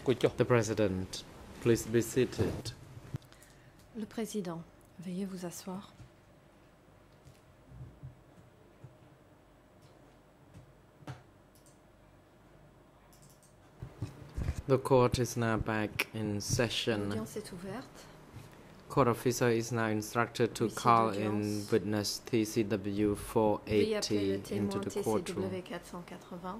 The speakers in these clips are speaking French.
The President, please be seated. Le Président, veuillez vous asseoir. The court is now back in session. L'audience est ouverte. Court officer is now instructed to Huissier call d'audience. in witness TCW Veuillez appeler le 480 témoin into the courtroom. TCW 480.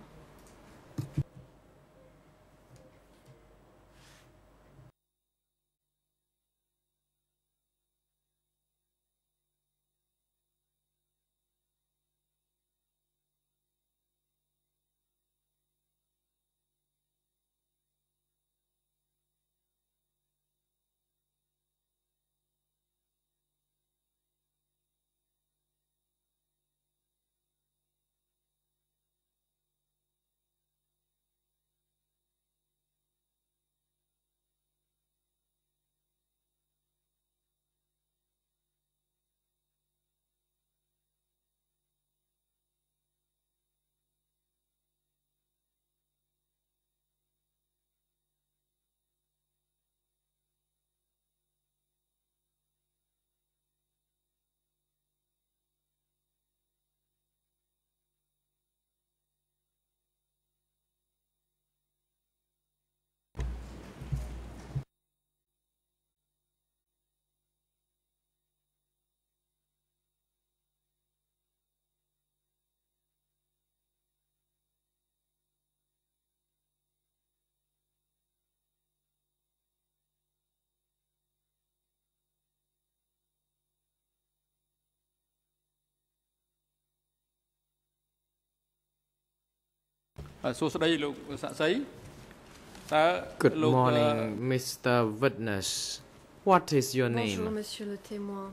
Good morning, Mr. Witness. What is your Bonjour, name? monsieur le témoin.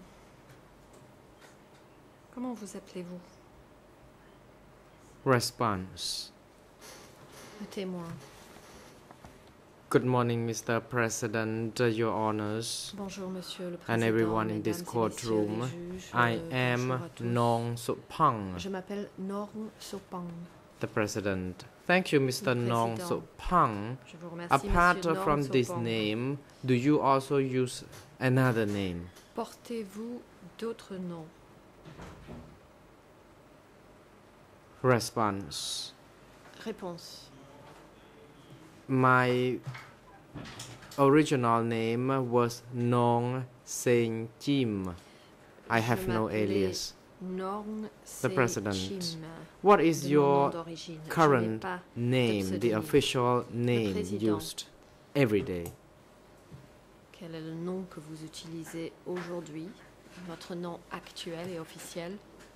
Comment vous appelez-vous? Response. Le témoin. Good morning, Mr. President, Your Honors, Bonjour, monsieur le Président. and everyone in mesdames this et messieurs courtroom. les juges, I bonjour am à tous. Nong Supang, Je m'appelle Norm Sopang. the President. Thank you, Mr. Le Nong Président. Supang. Je vous remercie, Apart monsieur Norm from this Sopang. name, do you also use another name? Portez-vous d'autres noms? Response. Réponse. My original name was Nong Seng Chim. I have no m'appelais alias. Norm The President. Sechim. What is De mon nom your d'origine. Je n'ai current pas name, the pseudonyme. official name Président. used every day? Quel est le nom que vous utilisez aujourd'hui? Votre nom actuel et officiel?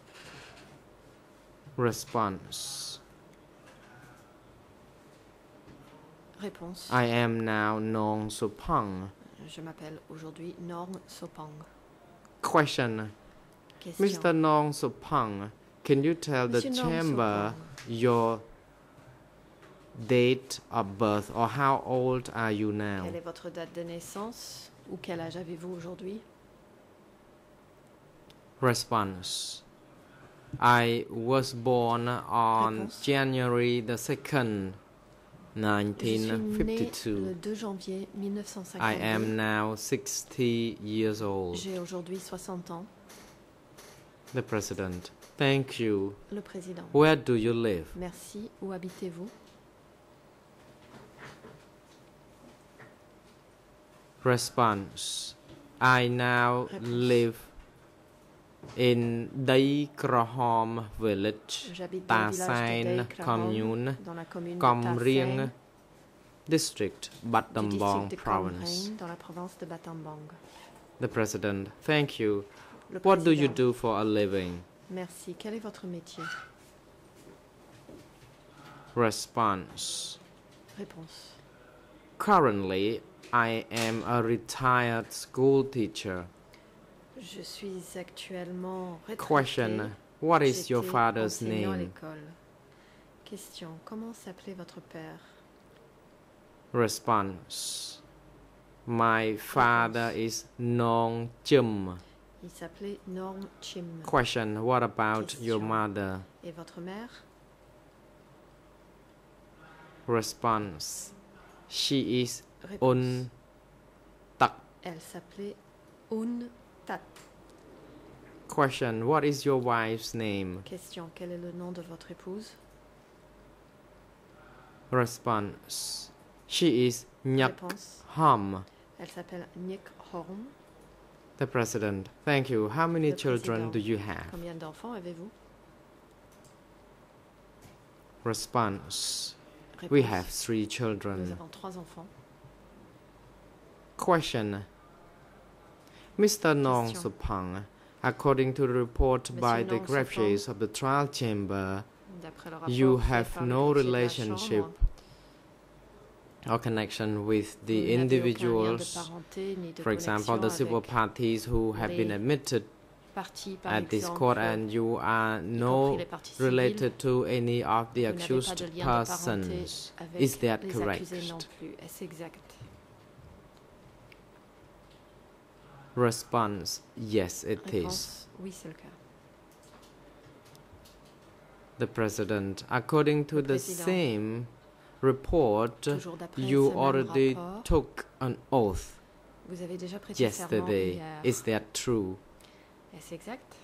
Response. Réponse. I am now Nong Supang. Je m'appelle aujourd'hui Norm Sopang. Question. Question. Mr. Nong Supang, can you tell the Monsieur Nong chamber Sopang. your date of birth or how old are you now? Quelle est votre date de naissance ou quel âge avez-vous aujourd'hui? Response. I was born on Réponse. January the 2nd, Je suis né 1952. le 2 janvier 1952. I am now 60 years old. J'ai aujourd'hui 60 ans. The President. Thank you. Le Président. Where do you live? Merci. Où habitez-vous? Response. I now Réponse. live in Dai Krahom village, J'habite dans le village de Tasain Dei Krahom, commune, dans la commune Kom de Rieng Tasain, district, du Battambang district de province. Komreng, dans la province de Battambang. The President. Thank you. Le What do you Président. do for a living? Merci. Quel est votre métier? Response. Réponse. Currently, I am a retired school teacher. Je suis actuellement retraité. Question. What is your J'étais father's enseignant à name? l'école. Question. Comment s'appelait votre père? Response. My father is Nong Chum. Il s'appelait Norm Chim. Question. What about your Question. mother? Et votre mère? Response. She is Réponse. Un Tak. Elle s'appelait Un Tat. Question. What is your wife's name? Question. Quel est le nom de votre épouse? Response. She is Nyak Réponse. Ham. Elle s'appelle Nyek Horm. The President. Thank you. How many Le children président. do you have? Combien d'enfants avez-vous? Response. Réponse. We have 3 Nous children. avons 3 enfants. Question. Mr. Nong Question. Supang, according to the report Monsieur by the Nong greffiers of the trial chamber, D'après le rapport you fait have par le no greffier de la relationship Chambre, or connection with vous the n'avez aucun lien de individuals, parenté ni de for example, the connexion civil avec parties who have been les admitted parties, par at this exemple, court, and you are y compris no les parties civiles. related to any of the Vous n'avez pas accused de lien de parenté persons. avec Is that les correct? accusés non plus. Est-ce exact? Response. Yes, it is. Réponse. Oui, c'est le cas. The President. According to Le the Président. same report, Toujours d'après you ce même already rapport, took an oath vous avez déjà prêté serment yesterday. hier. Is that true? Est-ce exact?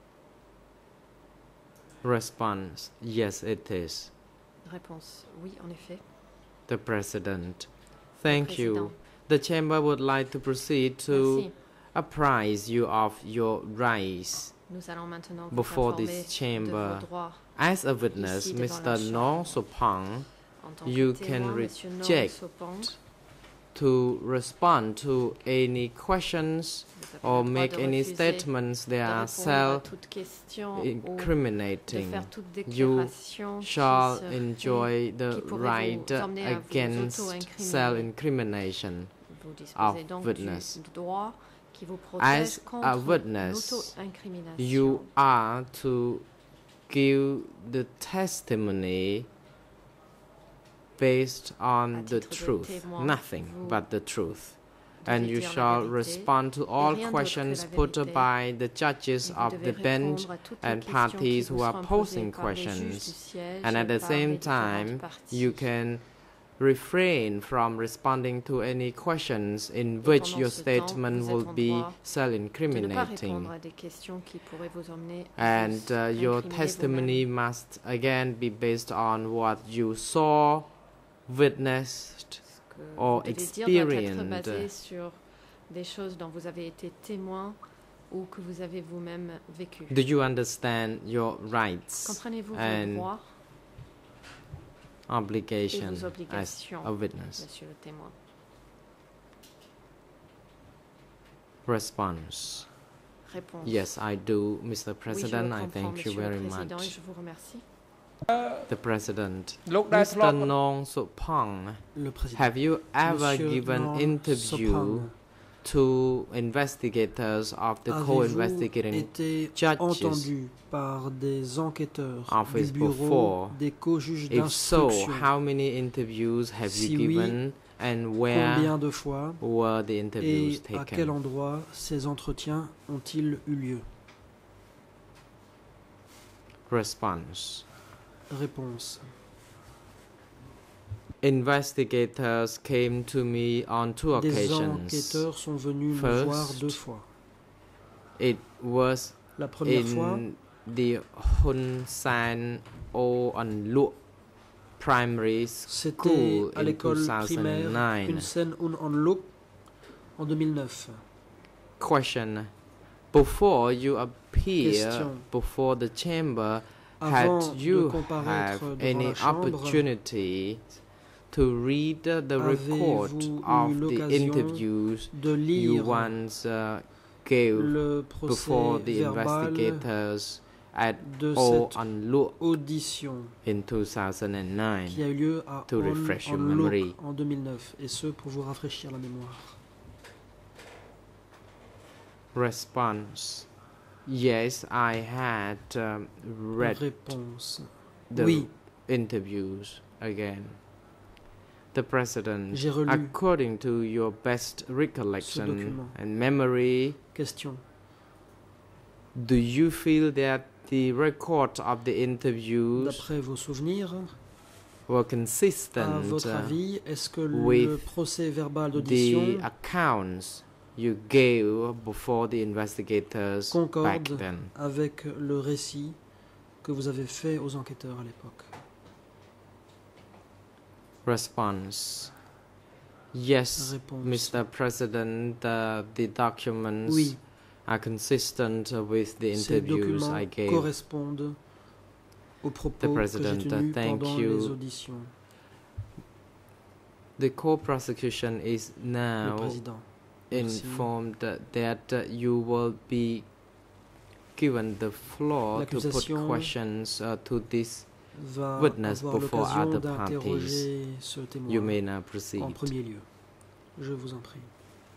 Response. Yes, it is. Réponse. Oui, en effet. The President. Thank you. Président. The Chamber would like to proceed to Merci. apprise you of your rights. Nous allons maintenant vous Before informer this de chamber, vos droits. As a witness, Ici, devant la Mr. Chambre. Nong Sopang, En tant you que can témoin, Monsieur Nong reject Sopang, to respond to any questions vous avez or le droit make de any refuser statements that de are répondre à toute question ou de self-incriminating. faire toute You déclaration qui shall serait- enjoy the qui pourrait right vous emmener à vous against auto-incriminer. self-incrimination. Vous disposez of donc witness. du droit qui vous protège As contre a witness, l'auto-incrimination. You are to give the testimony based À on the titre de truth, témoin, nothing vous but the truth. devez And you dire la shall vérité, respond to all rien d'autre que questions la put vérité, by the judges et vous of devez the bench répondre à toutes les and questions parties qui who vous are seront posing posées par les juges du questions. siège And at et the par same les différentes time, parties. you can refrain from responding to any questions in Et which pendant your ce temps, statement vous will êtes en be droit de ne pas self-incriminating. répondre à des questions qui pourraient vous emmener à And vous your incriminer testimony vous-même. must again be based on what you saw, witnessed, Ce que or vous devez dire doit être experienced. basé sur des choses dont vous avez été témoin ou que vous avez vous-même vécu. Do you understand your rights Comprenez-vous vos and droits et obligations vos as obligations, a witness? monsieur le témoin? Response. Réponse. Yes, I do, Mr. Oui, je President. le I comprends, thank you monsieur very le président, et much. je vous remercie. The President. លោកដែលធ្លាប់ Mr. Nong Sopang, Le président. have you ever Monsieur given Nong interview Sopang, to investigators of the avez-vous co-investigating été judges? entendu par des enquêteurs Office du bureau before? des co-juges If so, d'instruction? how many interviews have Si you oui, given and where Combien de fois were the interviews et à quel taken? endroit ces entretiens ont-ils eu lieu? Response. Réponse. Investigators came to me on 2 Des occasions. enquêteurs sont venus me First, voir 2 fois. It was La première fois, in the Hun San O An Lu Primary c'était School à in l'école primaire 2009. Unsen Un Anluk en 2009. Question. Before you appear Question. before the chamber, Avant had de you comparaître have devant any la chambre, opportunity to read the record avez-vous of eu the l'occasion interviews de you lire once gave le before procès the verbal investigators at de O cette An Lu audition in 2009? qui a eu lieu à To refresh your An Luk memory. en 2009, et ce pour vous rafraîchir la mémoire. Response. Yes, I had read Réponse. the Oui, interviews again. The President, j'ai relu. according to your best recollection document. and memory, Question. do you feel that the record of the interviews D'après vos souvenirs, were À consistent votre avis, est-ce que le with procès verbal the d'audition accounts you gave before the investigators back concorde then? avec le récit que vous avez fait aux enquêteurs à l'époque? Response. Yes, Réponse. Mr. President, the documents Oui, are consistent with the ces interviews documents I gave. correspondent aux propos que President, j'ai tenus thank pendant you. les auditions. The co-prosecution is Le now président. Merci. informed that you will be given the floor to put L'accusation questions to this Va witness avoir before l'occasion other parties. d'interroger ce You témoin may now proceed. en premier lieu. Je vous en prie.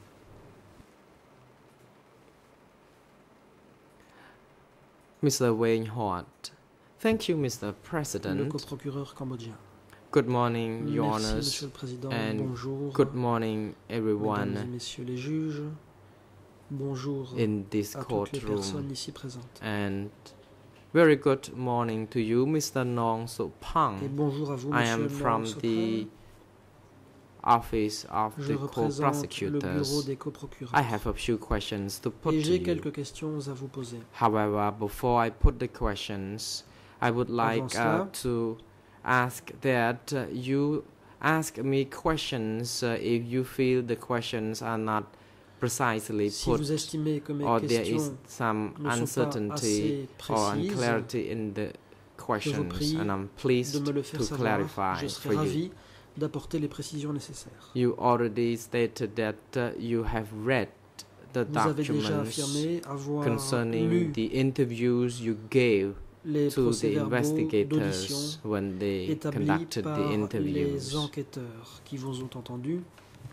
Mr. Wayne Hort. Thank you, Mr. Le President. coprocureur cambodgien. Good morning, Your Merci, Honors. Monsieur le Président. and Bonjour, Good morning, Mesdames et everyone Messieurs les juges. Bonjour in this à toutes les courtroom. personnes ici présentes. And very good morning to you, Mr. Nong So Et Pang. bonjour à vous, I Monsieur am Nong from Sopran. the office of Je the représente le bureau co-prosecutors. des I coprocureurs. have a few questions to put Et to j'ai you. quelques questions à vous poser. However, before I put the questions, I would like cela, to ask that you ask me questions if you feel the questions are not precisely Si put vous estimez que mes or there is questions some ne sont pas uncertainty assez or précises, unclarity in the questions, prie and I'm de pleased me le faire to savoir, clarify je for serai you. ravi d'apporter les précisions nécessaires. You already stated that you have read the Vous avez déjà documents affirmé avoir concerning lu the interviews you gave les to the procès-verbaux d'audition investigators when they établis conducted par the les interviews. enquêteurs qui vous ont entendu.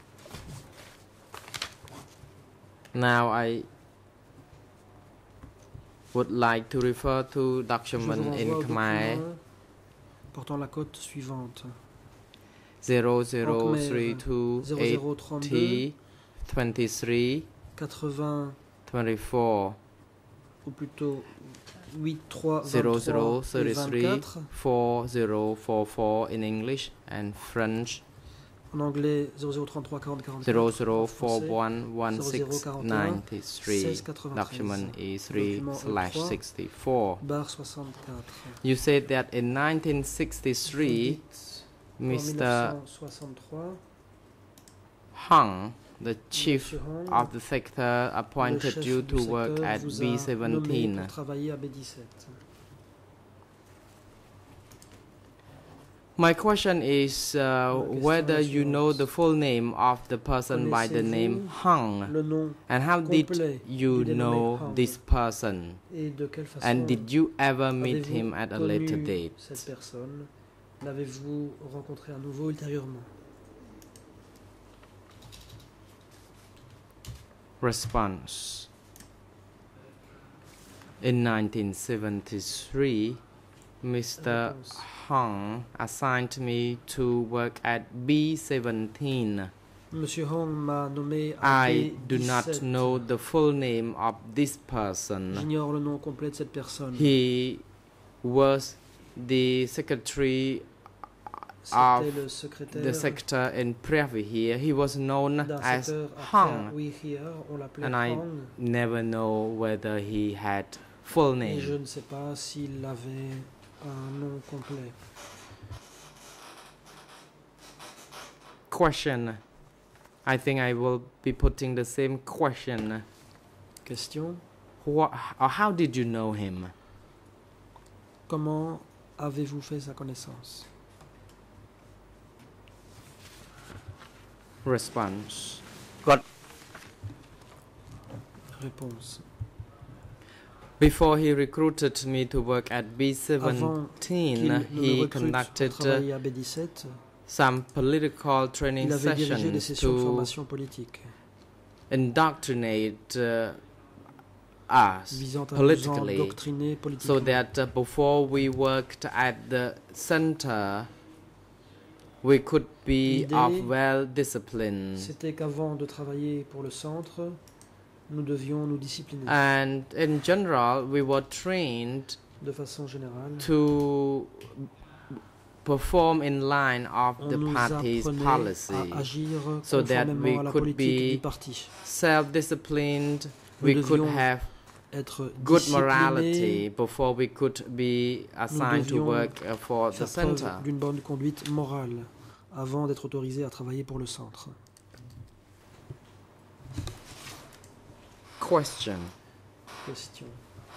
Now I would like to refer to Je vous document renvoie in au Khmer document portant la cote suivante. 0032 0032 23 80 24 ou plutôt 83 0033 24 4044 in English and French en anglais 0033 40 44 0041 0041 1693. Document Document E3/64. barre 64. You said that in Vous 1963, dites, en Mr. 1963, Hung, the chief Monsieur Hong, of the sector, le appointed chef you du to work secteur, at vous a nommé B17. pour travailler à B17. My question is question whether est you know suivante. the full name of the person by the name Hung, Le nom and how did complet you du dénommé know Hung. this person, Et de quelle façon and did you ever meet avez-vous him at a later connu date? cette personne? L'avez-vous rencontré à nouveau ultérieurement? Response. In 1973, Mr. Réponse. Hung assigned me to work at B17. Monsieur Hong m'a nommé à I do B17. not know the full name of this person. J'ignore le nom complet de cette personne. He was the secretary of C'était le secrétaire the sector in Previ here. He was known d'un as secteur à Hung, oui, here, on l'appelait and I Hong. never know whether he had full Et je name. ne sais pas s'il avait un nom complet. Question. I think I will be putting the same question. Question. How did you know him? Comment avez-vous fait sa connaissance? Response. Réponse. Before he recruited me to work at Avant B17, qu'il ne me he recrute pour conducted travailler à B17, some political training il avait dirigé des sessions sessions de to formation politique indoctrinate us visant à nous politically, endoctriner so politiquement. that before we worked at the center, we could be L'idée, of well discipline. C'était qu'avant de travailler pour le centre, nous devions nous discipliner. And in general, we were trained De façon générale, to perform in line of On the nous party's apprenait policy, à agir so that conformément we à la could politique du be parti. self-disciplined, Nous we could devions have être good disciplinés, morality before we could be assigned to devions work for the faire preuve center. d'une bonne conduite morale avant d'être autorisés à travailler pour le centre. Question. Question.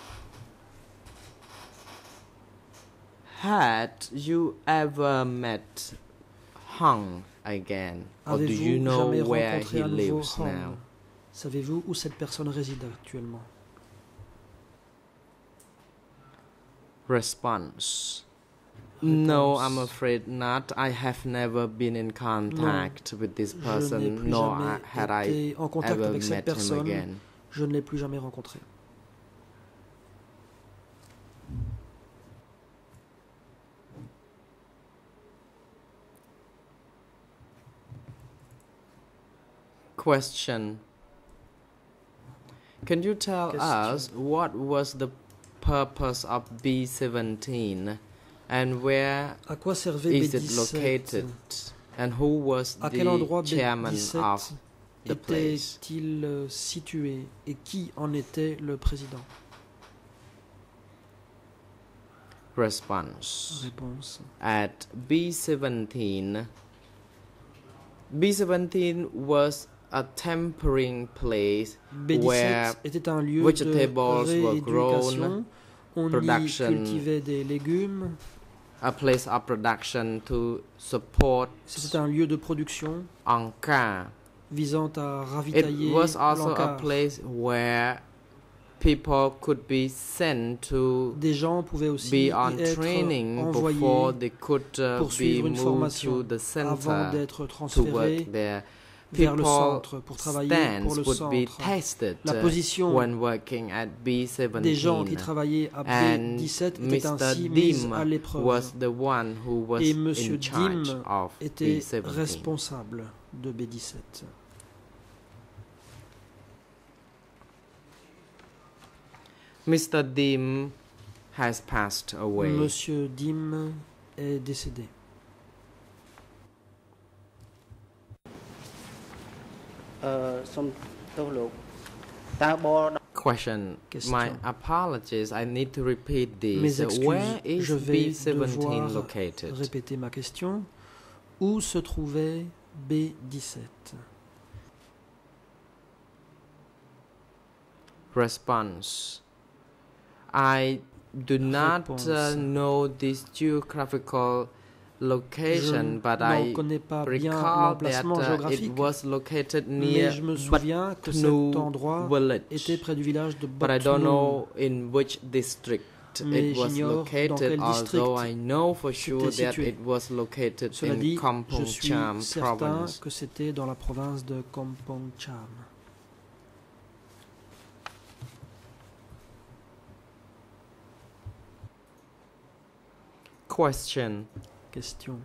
Had you ever met Hung again? Or do you Avez-vous know jamais where rencontré he à nouveau lives Hong? now? Savez-vous où cette personne réside actuellement? Response. No, Réponse. I'm afraid not. I have never been in contact with this Je n'ai person, plus nor jamais had I été en contact ever avec cette met him personne. again. Je ne l'ai plus jamais rencontré. Question. Can you tell us what was the purpose of B17 and where À quoi servait is it B17? located and who was À quel endroit the chairman B17 of the place? était-il situé et qui en était le président? Response. Réponse. At B17 was a tempering place where B17 était un lieu de vegetables were rééducation. grown, On y production- cultivait des légumes. a place of production to support C'était un lieu de production Angkar. visant à It ravitailler was also a l'Ankar. place where people could be sent to Des gens pouvaient aussi be y on être training envoyés before they could be poursuivre une moved formation to the avant center d'être to transférés work there. vers le People centre pour travailler pour stands le would be centre. tested La position when working at B17. des gens qui travaillaient à And B17 était Mr. ainsi mise Dim à l'épreuve. was the one who was Et Monsieur in charge Dim of était B17. responsable de B17. Mr. Dim has passed away. Monsieur Dim est décédé. Question. Question. My apologies. I need to repeat this. Mes excuses, Where is je vais B17 devoir located? répéter ma question. Où se trouvait B17? Response. I do not Réponse. know this geographical Je location, but n'en I connais pas bien recall that l'emplacement it géographique, was located mais near je me souviens que cet Batnu endroit village, était près du village de but I don't Batnu. know in which district Mais it was j'ignore dans located, quel although district I know for sure c'était that situé. it was located Cela in dit, je Kampong suis Cham certain province. que c'était dans la province de Kampong Cham. Question. Question.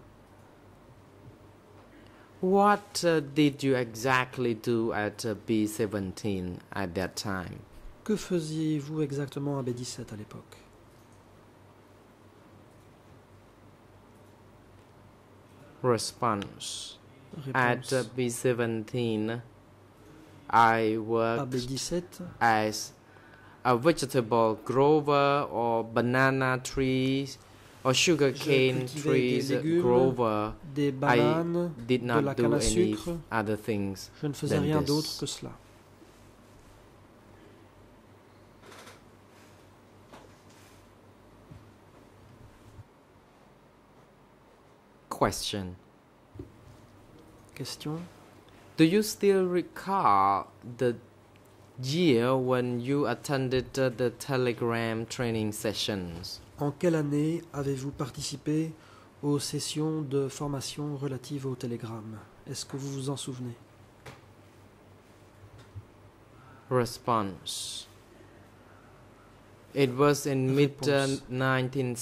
What did you exactly do at B17 at that time? Que faisiez-vous exactement à B17 à l'époque? Response. At Réponse. B17, I À worked B17, as a vegetable grower or banana trees or sugarcane cultivais trees des légumes, grower. des bananes, Did de la not canne do à any sucre. other things Je ne faisais than rien this. d'autre que cela. Question. Question. Do you still recall the year when you attended the Telegram training sessions? En quelle année avez-vous participé aux sessions de formation relatives au télégramme? Est-ce que vous vous en souvenez? Response. It was in mid Réponse.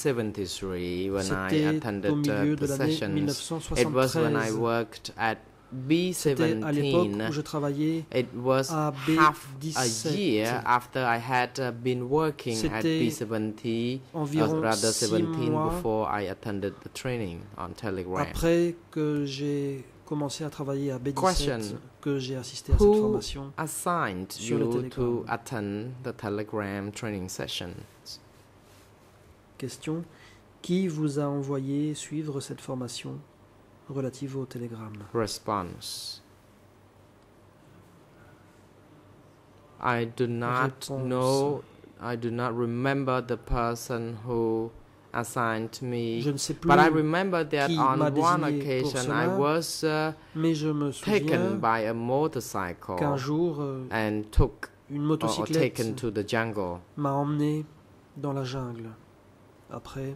1973 when I C'était attended au milieu the de l'année sessions. It was when I 1973 worked at C'était à l'époque où B17. je travaillais It was à half a B17. year after I had been working at C'était B17, environ rather 6 17 mois before I attended the training on Telegram. après que j'ai commencé à travailler à B17 Question. que j'ai assisté à cette Who formation. assigned sur le you Telegram. to attend the Telegram training sessions? Question. Qui vous a envoyé suivre cette formation relative au Telegram? Response. I do not Réponse. know, I do not remember the person who assigned me, Je ne sais plus, but I remember that qui on m'a one désigné pour occasion I cela, was mais je me taken souviens by a motorcycle qu'un jour, and took une or motocyclette taken to the jungle. m'a emmené dans la jungle après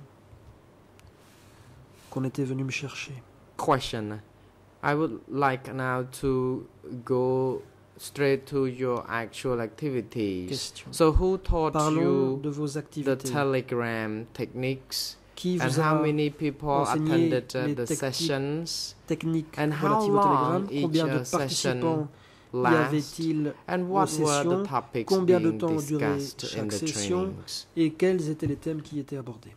qu'on était venu me chercher. Question. I would like now to go straight to your actual activities. Question. So who taught Parlons you de vos the activités. Telegram techniques, Qui and vous how a many people enseigné attended les the techniques sessions, techniques and how relatives au Telegram? long each Combien de session participants y last, avait-il and what were sessions? the topics Combien de being temps durait discussed in chaque the session? trainings? Et quels étaient les thèmes qui étaient abordés?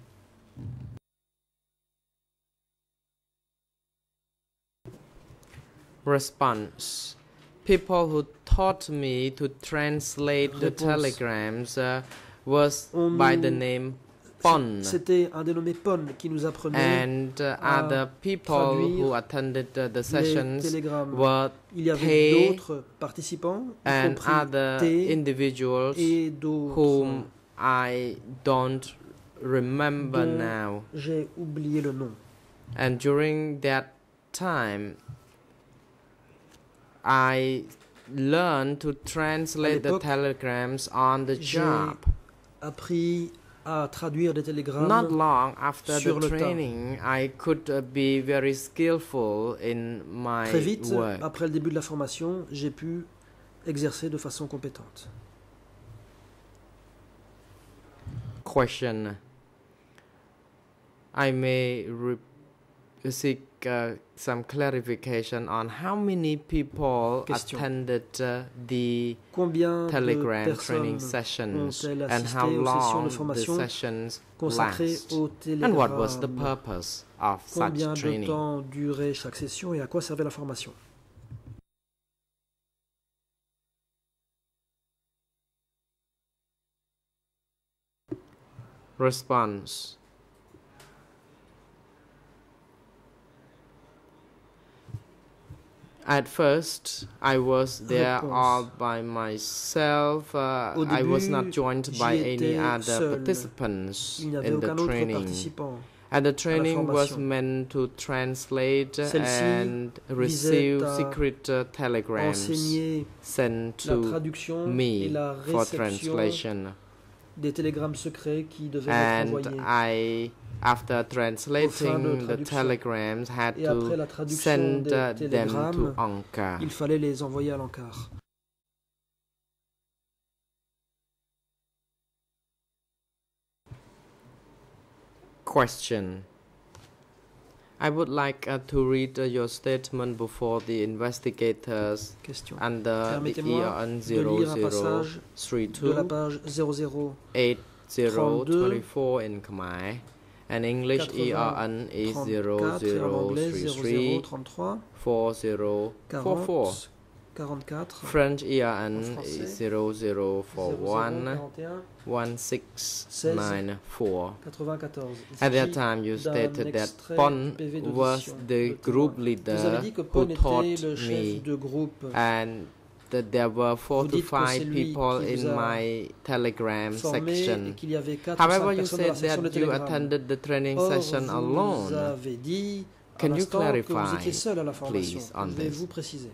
Response. People who taught me to translate the Réponse. telegrams was On by nous- the name Pon, C'était un dénommé Pon qui nous apprenait and à other people traduire who attended the les sessions télégrammes. were Il y avait T d'autres participants, y and compris other T individuals et d'autres whom I don't remember dont now. j'ai oublié le nom. And during that time, I learned to translate the l'époque, telegrams on the j'ai job. Appris à traduire des télégrammes. Not long after sur the le tas. training, I could be very skillful in my Très vite, work. après le début de la formation, j'ai pu exercer de façon compétente. Question. I may seek some clarification on how many people Question. attended the Combien de Telegram training personnes sessions ont-elles and assisté how aux sessions long de the formation sessions consacrées last, au and what was the Telegram? purpose of Combien such de training? temps durait chaque session et à quoi servait la formation? Response. At first, I was there Réponse. all by myself. Au I was début, not joined by j'y any étais other seul. participants Il n'y avait in the aucun autre training. participant. And the training was formation. meant to translate Celle-ci and receive visait à secret telegrams Enseigner sent la to traduction et me la for réception translation. des télégrammes secrets qui devaient And être envoyés. after translating the traduction. telegrams, had Et après to la traduction send des them to télégrammes, Ankara. il fallait les envoyer à l'encart. Question. I would like to read your statement before the investigators Question. under the Permettez-moi ERN de lire un passage de la 0032 page 00 8024 in Khmer, and English 80 ERN is 34 et en anglais 0033 0033 4044. 44 French ERN En français, is 0041 41 1694. 94. Il At that s'agit time, you d'un stated that extrait Pon du PV d'audition was de the témoin. group Vous avez leader dit que who Pon était taught le chef me, de groupe and that there were 4 Vous to dites que 5 c'est lui people qui vous in a my Telegram formé et section. qu'il y avait 4 ou 5 However, you personnes dans la said section de that you Telegram. attended the training Or, session vous alone. avez dit à Can you l'instant que vous clarify, étiez seul à la formation. please, on Pouvez-vous this? préciser?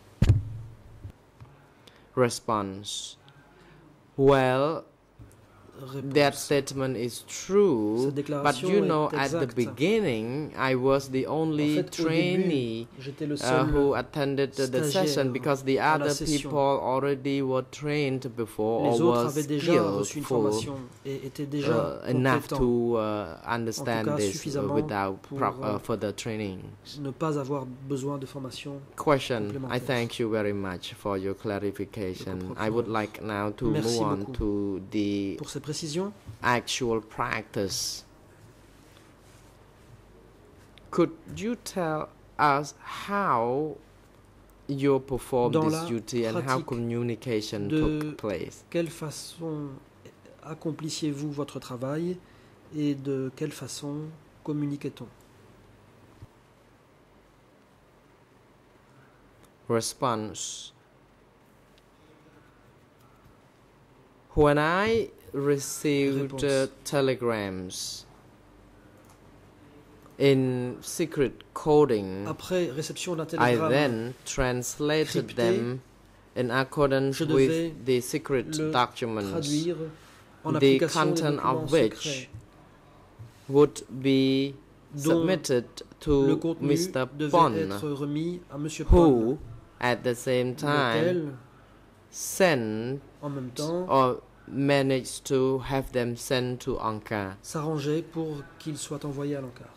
Response. Well, that réponse. statement is true, Cette but déclaration you know, est at the exacte. beginning, I was the En only fait, au trainee début, j'étais le seul who attended the session stagiaire because the à la other session. people already were trained before Les or autres were avaient déjà reçu une skillful formation et étaient déjà enough compétents to understand cas, this suffisamment without pour, further training. ne pas avoir besoin de formation. Question. I complémentaire. thank you very much for your clarification. I would like now to Merci move on beaucoup. to the Pour ces précisions, actual practice. Could you tell us how you performed Dans this la duty and how pratique communication de took place? quelle façon accomplissiez-vous votre travail et de quelle façon communiquait-on? Response. When I received Réponse. telegrams in secret coding, Après réception d'un I télégramme, then translated crypté, them in accordance je devais with the secret le documents, traduire en the application des content documents of which secrets, would be dont submitted le to contenu Mr. devait Pon, être remis à Monsieur who, Pon, at the same time, lequel, sent en même temps, or managed to have them sent to Ankara. s'arrangeait pour qu'il soit envoyé à l'Ankara.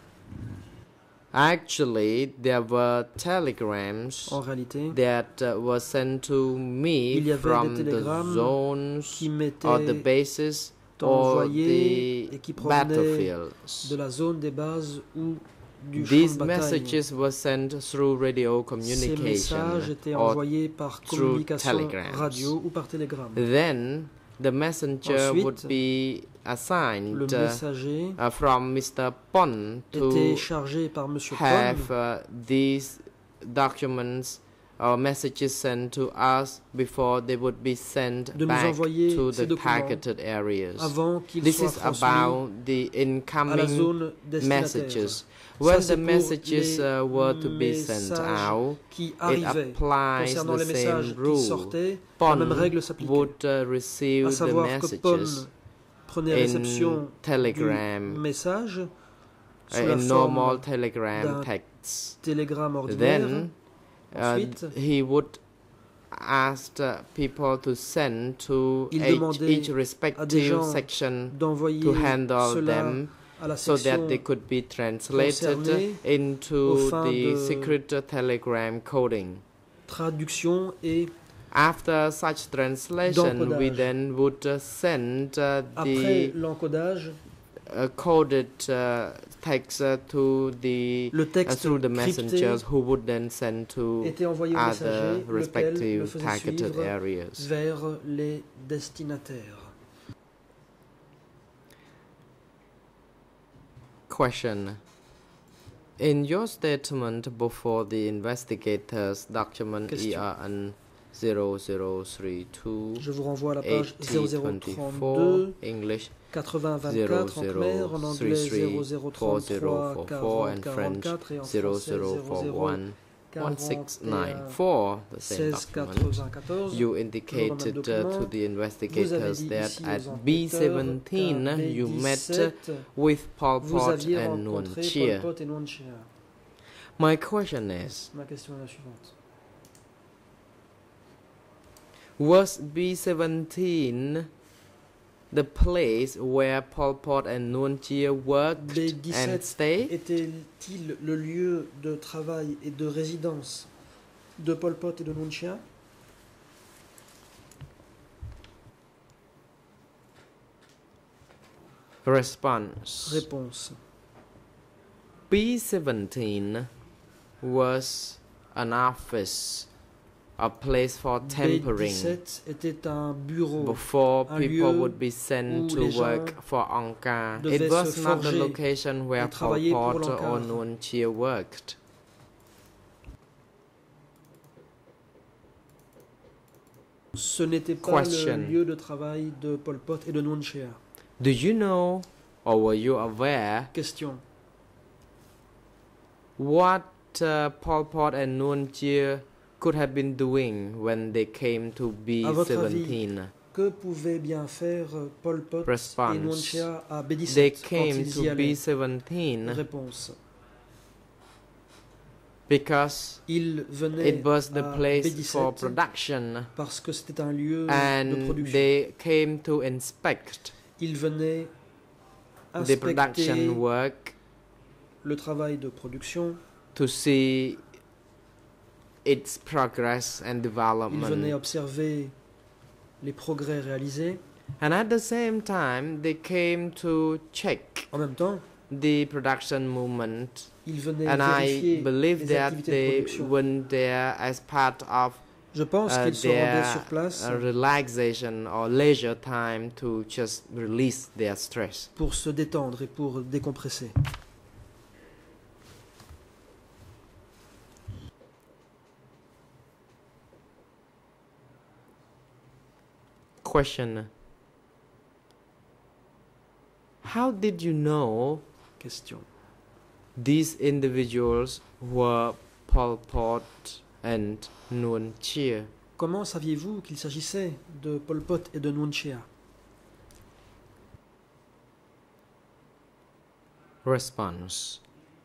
Actually, there were telegrams En réalité, that were sent to me il y avait from des the télégrammes zones qui or the m'étaient bases or envoyés the et qui provenaient battlefields. de la zone des bases ou du champ These de bataille. messages were sent through radio Ces communication messages étaient or envoyés par through communication telegrams. radio ou par télégramme. then the messenger Ensuite, would be Le assigned messager from Mr. Pon était to chargé par Monsieur have Pon these documents or messages sent to us before they would be sent de nous back envoyer to ces the documents targeted areas. avant qu'il This soit is transmis about the à la incoming zone destinataire. messages. Ça, When c'est the pour messages les were to be sent messages out, qui it arrivaient. applies Concernant the les messages same qui rule. sortaient, la même Pon règle s'appliquait. would receive À the savoir que Pon messages prenait in réception du telegram, message sous la in normal forme telegram d'un text. télégramme ordinaire. Then Ensuite, he would ask people to send to Il each demandait à des respective gens section d'envoyer to handle cela them à la so section that they could be translated concernée into aux fins the de secret telegram coding. traduction et After such translation, we d'encodage. then would send Après the l'encodage, coded text to the le texte through the crypté messengers who would then send to était envoyé au other messager, lequel le respective faisait targeted suivre areas. vers les destinataires. Question. In your statement before the investigators, document Question. ERN 0032 Je vous renvoie à la page 8024 0032 English 8024 en khmer, en anglais 0033 0044 and French 44 et en français 0041 1694, the same document. 1694. You indicated to the Vous avez investigators dit that ici at aux enquêteurs B17 qu'à you met B17, with Pol vous Pot aviez and Nuon rencontré Chea. Pol Pot et Nuon Chea. My question is, Ma question est la suivante. was B17 the place where Pol Pot and Nuon Chea worked and B17 stayed? était-il le lieu de travail et de résidence de Pol Pot et de Nuon Chea? Response. Réponse. B17 was an office, a place for tempering. B17 était un bureau Before un people lieu would be sent où to les work gens for Ankar. devaient It was se not the forger location where et Pol travailler pour Pot or l'Ankar. Nuon Chea worked. Ce n'était pas Question. le lieu de travail de Pol Pot et de Nuon Chea. Do you know or were you aware Question. what Pol Pot and Nuon Chea could have been doing when they came to À votre avis, B17? que pouvaient bien faire Pol Pot et Response. Nuon Chea à They B17 quand came ils y to allaient? B17 Réponse. because Ils venaient it was the à place for B17 production, parce que c'était un lieu de and production. they came to inspect Ils venaient the production inspecter work le travail de production. to see its progress and Ils venaient development. observer les progrès réalisés. And at the same time, they came to check En même temps, the production movement. ils venaient And I vérifier believe les that activités de they production. went there as part of Je pense qu'ils se rendaient sur their place relaxation or leisure time to just release their stress. pour se détendre et pour décompresser. Question. How did you know Question. these individuals were Pol Pot and Nuon Chea? Comment saviez-vous qu'il s'agissait de Pol Pot et de Nuon Chea? Response.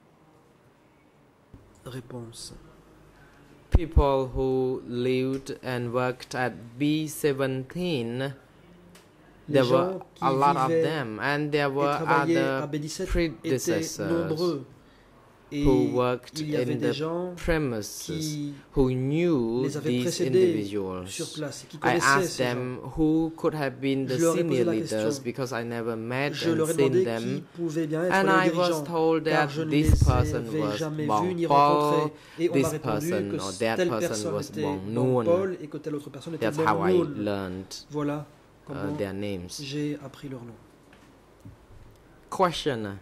Réponse. People who lived and worked at B17, Les there gens were qui a lot of vivaient them, and there et were travaillaient à other B17 étaient predecessors nombreux. Et who worked il y avait in des the gens premises qui who knew les avaient these précédés individuals. sur place et qui I connaissaient asked ces them who could have been the Je leur ai posé senior la leaders question. because I never met Je and leur ai seen demandé qui them, pouvait bien être and leur I was dirigeant, told car that je ne this les person avais was jamais vus Bong ni Paul, rencontrés. Et on m'a this répondu person que or that telle person personne was était Bong Bong Nuon. Paul et que telle autre personne était That's Bong how I Nuon. learned Voilà comment their names. j'ai appris leur nom. Question.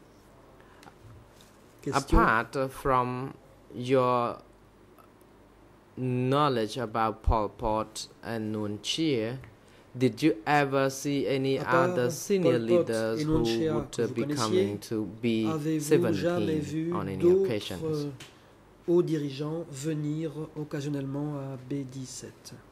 Question. Apart from your knowledge about Pol Pot and Nuon Chea, did you ever see any À part other senior Pol Pot leaders et who Nuon Chea would que vous be connaissiez, coming to Avez-vous jamais B17 vu on any d'autres occasions? hauts dirigeants venir occasionnellement à B17?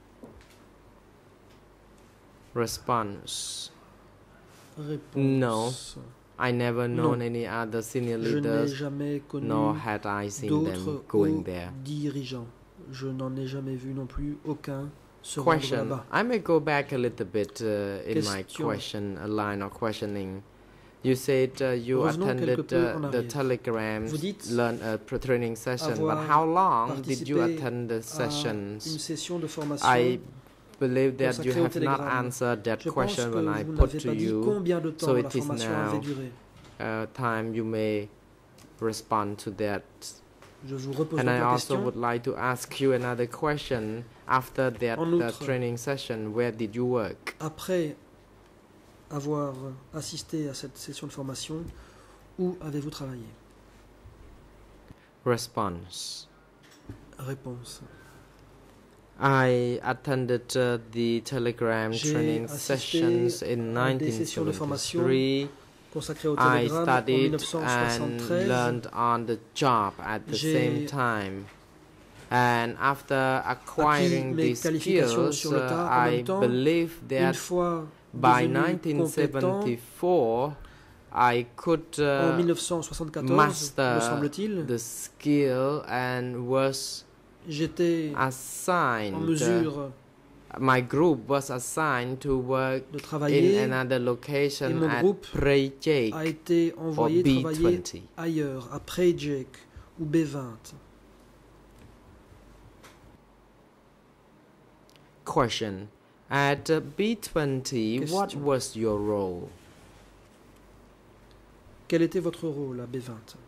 Response. Réponse. No. I never known Non. any other senior Je n'ai leaders, jamais connu nor had I seen them d'autres going hauts there. dirigeants. Je n'en ai jamais vu non plus aucun se rendre Question. là-bas. I may go back a little bit in my Question. question, a line of questioning. You said you Revenons quelque attended peu en the arrière. Telegram Vous dites training session, but avoir how long did you participé attend the à une sessions? session de formation. I believe that you consacrée au have not Telegram. answered that Je pense question que when I vous put n'avez to pas dit you. combien de temps so la it is formation now avait duré. Time you may respond to that. Je vous repose And donc I la also question. would like to ask you another question. After that En outre, training session, where did you work? Après avoir assisté à cette session de formation, où avez-vous travaillé? Response. Réponse. I attended the Telegram J'ai training assisté sessions in à des sessions de formation 1973. Consacré au I Telegram en studied and 1973. learned on the job at the same J'ai time. And after acquiring mes these qualifications skills, sur le tas en I même temps. believe Une that fois by devenu compétent, 1974, I could en 1974, me master semble-t-il, the skill and was j'étais en assigned. mesure My group was assigned to work de in travailler another et location mon at groupe Prejake a été or envoyé travailler B20. ailleurs, à Prejek ou B20. Question. At B20, what Question. was your role? Quel était votre rôle à B20?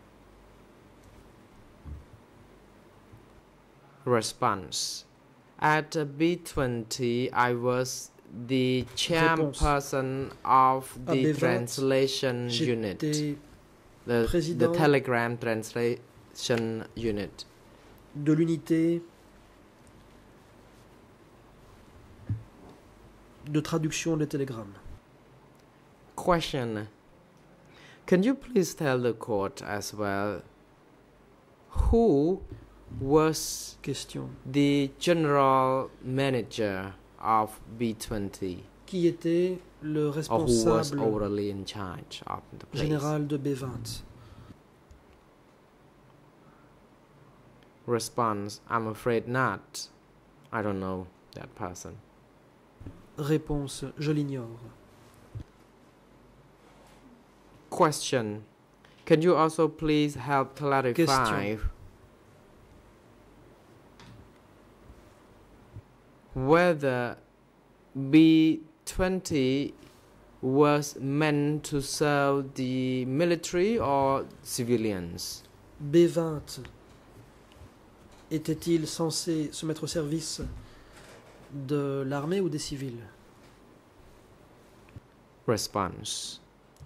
Response. At B20, I was the chairperson of À the B20, translation unit, J'étais the président Telegram translation unit. de l'unité de traduction des télégrammes. Question. Can you please tell the court as well who was Question. the general manager of B20, Qui était le or who was responsable orally in charge of the place? général de B20? Response: I'm afraid not. I don't know that person. Réponse: je l'ignore. Question: Can you also please help clarify Question. whether B20 was meant to serve the military or civilians? B20 était-il censé se mettre au service de l'armée ou des civils? Response: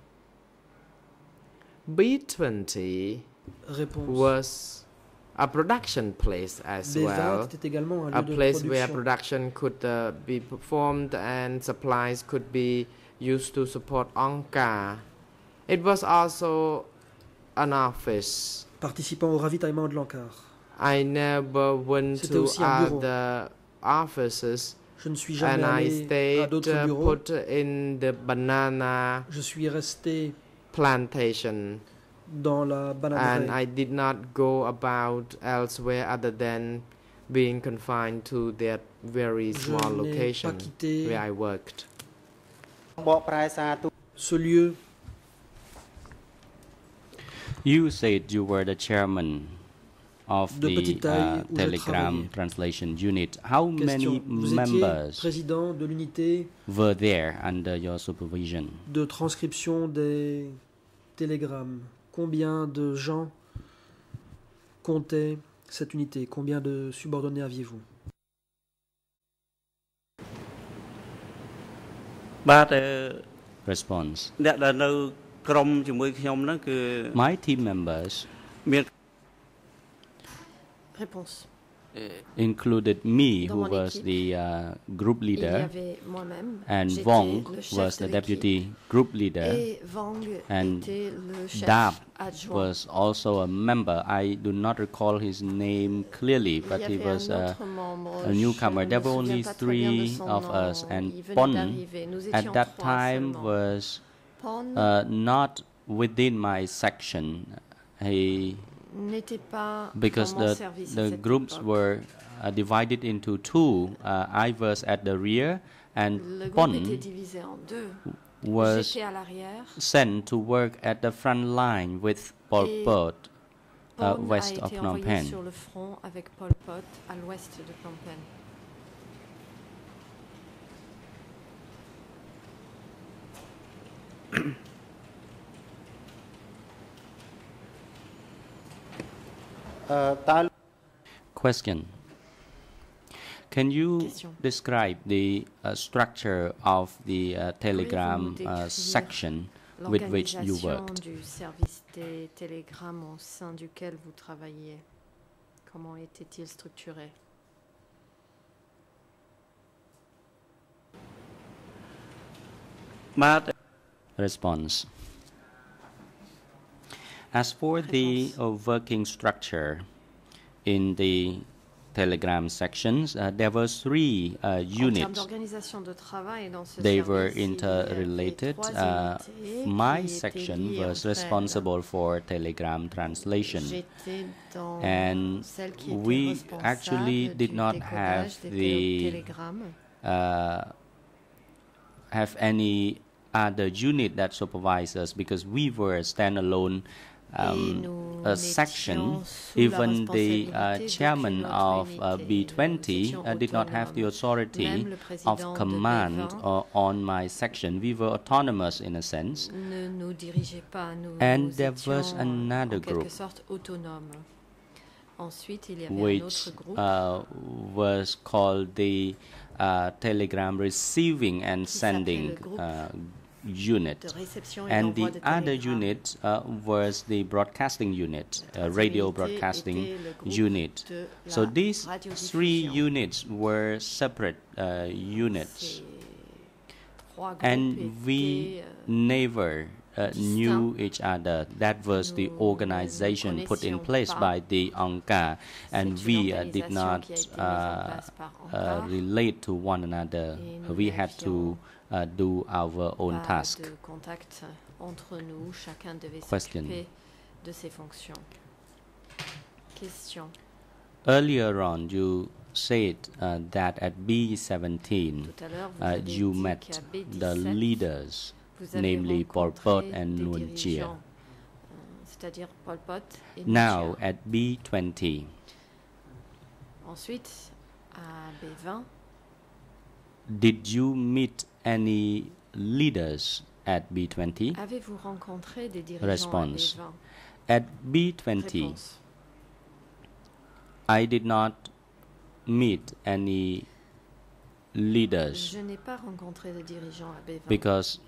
B20 Réponse: was a production place as B20 well, était également un a lieu de place where production, production could be performed and supplies could be used to support Angkar. It was also an office. participant au ravitaillement de l'Ankar. I never went C'était to aussi un bureau. other offices, Je ne suis and jamais I allé à stayed d'autres bureaux. put in the banana Je suis resté plantation, dans la and bananerie. I did not go about elsewhere other than being confined to that very Je small n'ai pas location quitté where I worked. ce lieu. You said you were the chairman of De the petite taille où je Telegram travaillais. translation unit. How many Question: vous étiez members président de l'unité were there under your supervision? de transcription des télégrammes. Combien de gens comptait cette unité? Combien de subordonnés aviez-vous? បាទ Response: អ្នកដែលនៅក្រុមជាមួយខ្ញុំហ្នឹងគឺ My team members មាន Réponse. included me, Dans who mon was équipe, the group Il y leader, avait moi-même, and j'étais Wong le chef was de the l'équipe, deputy group leader, et Wang and était le chef Dab adjoint. was also a member. I do not recall his name clearly, Il y but he avait was un autre membre, a newcomer. je ne There me were souviens only pas très bien de 3 son of nom. us, and Il venait Pon d'arriver. Nous at étions that 3 time seulement. was Pon not within my section. He n'était pas because dans mon service à the cette groups époque. were divided into two. I was at the rear, and Le groupe Pon était divisé en deux. was J'étais à l'arrière. sent to work at the front line with Pol Et Pot, Pon west a of été Phnom envoyé Penh. sur le front avec Pol Pot à l'ouest de Phnom Penh. Question: Can you Question. describe the structure of the Telegram décrire section with which you L'organisation worked? du service des télégrammes au sein duquel vous travailliez, comment était-il structuré? បាទ Response: As for the working structure in the Telegram sections, there were 3 En termes units. d'organisation de travail dans ce They service, were il y avait interrelated. 3 unités My qui étaient section liées was entre elles. responsible for Telegram translation, J'étais dans and celle qui était we responsable actually did du not décodage have des télégrammes. have any other unit that supervised us because we were a standalone nous a section. n'étions sous la Even the responsabilité chairman d'aucune autre of unité. B20 Nous étions did not have the autonomes. authority Même le of président de command B20 on my section. We were autonomous in a sense. ne nous dirigeait pas, nous And there étions was another en quelque group sorte autonomes. Ensuite, il y avait un which autre groupe was called the Telegram receiving and qui s'appelait sending le groupe unit. de réception et And d'envoi the de other télégrammes. unit was the broadcasting unit, Troisième radio unité broadcasting était le groupe unit. de la So these 3 radiodiffusion. units were separate units, Ces 3 groupes and we étaient, never knew each other. That was the Nous organization ne put in connaissions place pas. by the Angkar, and C'est we une did organisation not qui a été mise en place par Angkar. relate to one another. Et nous We had to do our own Pas task. de contact entre nous, chacun devait Question. s'occuper de ses fonctions. Question. Earlier on, you said that at B17, Tout à l'heure, vous avez you dit met qu'à the B17, leaders, vous avez namely Pol Pot rencontré and des Nuon Chea. dirigeants, c'est-à-dire Pol Pot et Nuon Now, Chea. at B20, Ensuite, à B20, did you meet any leaders at B20? avez-vous rencontré des dirigeants Response. à B20? At B20, Réponse. I did not meet any leaders Je n'ai pas rencontré de dirigeants à B20 because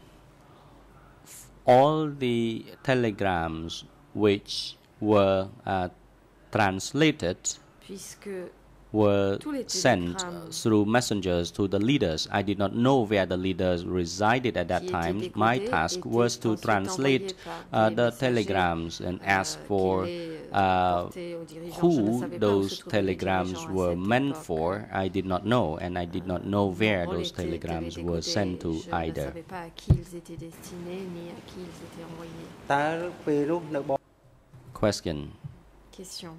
all the telegrams which were translated puisque were tous les sent télégrammes through messengers to the leaders. I did not know where the leaders resided at that qui étaient time. My décodés task étaient was to ensuite translate envoyés par des the messagers, telegrams and ask for qui les portaient aux dirigeants. Je ne who savais pas où se those trouvaient les telegrams dirigeants à were cette meant époque. for. I did not know, and I did not know where Mon rôle those était de les telegrams décoder. were sent to Je ne either. savais pas à qui ils étaient destinés ni à qui ils étaient envoyés. តើពេលនោះនៅបង Question. Question.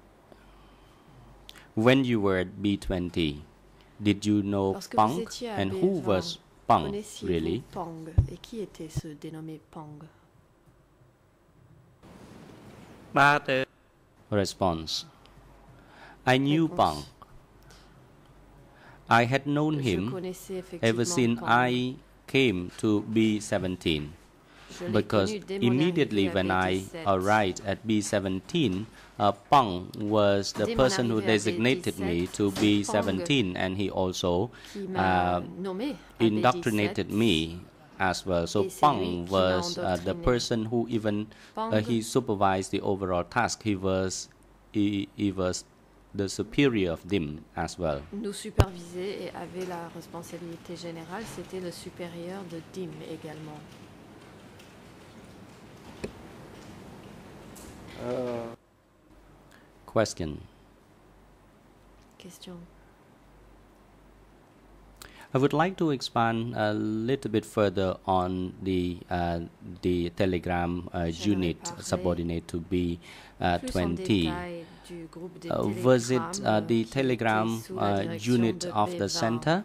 When you were at B20, did you know Lorsque vous Punk? étiez à And who B20, was Punk, connaissiez-vous really? Pang? Et qui était ce dénommé Pang? បាទ Response. I knew Réponse. Punk. I had known Je him connaissais ever effectivement since Pang. I came to B17. Je l'ai Because connu dès mon immediately arrivée à when I B17. arrived at B17, Pang was the Dès mon person who arrivée à designated me B17, to B17, and he also qui m'a nommé à indoctrinated B17. me as well. So Et c'est lui Pang qui m'a was the endoctriné. person who even Pang he supervised the overall task. He was the superior of them as well. nous supervisait et avait la responsabilité générale. C'était le supérieur de DIM également. Question. Question. I would like to expand a little bit further on the telegram unit parler subordinate to Plus en B20. détail du groupe des Was it télégrammes, the qui telegram était sous la direction unit de of the B20. center?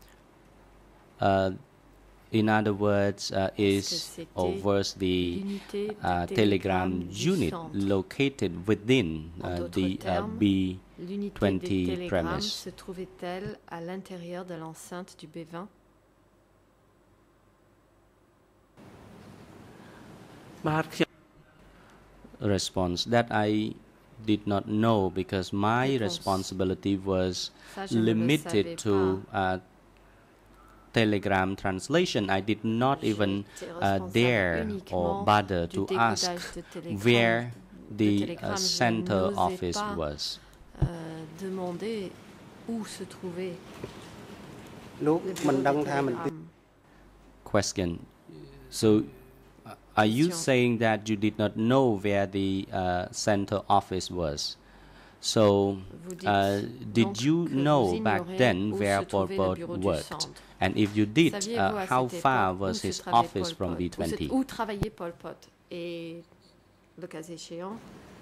In other words, is or c'était was the l'unité de telegram télégramme du unit centre? located within En d'autres the termes, B20 L'unité des télégrammes premise? se trouvait-elle à l'intérieur de l'enceinte du B20? បាទខ្ញុំ Response that I did not know because my Réponse. responsibility was Ça, je ne le limited savais to telegram translation. I did not even J'étais responsable dare or uniquement bother du to ask décodage de télégrammes. where the télégrammes. Je center n'osais office pas was. Demander où se trouvait លោក le មិន bureau ដឹង des ថាមិន télégrammes. Question. So, are you Question. saying that you did not know where the center office was? So, Vous dites did donc you que know vous back ignorez then où where se Pol trouvait le Pot bureau du worked? centre. And if you did, Saviez-vous à how cette far époque was où se his travaillait office Pol from Pot? B20? Où travaillait Pol Pot? Et le cas échéant,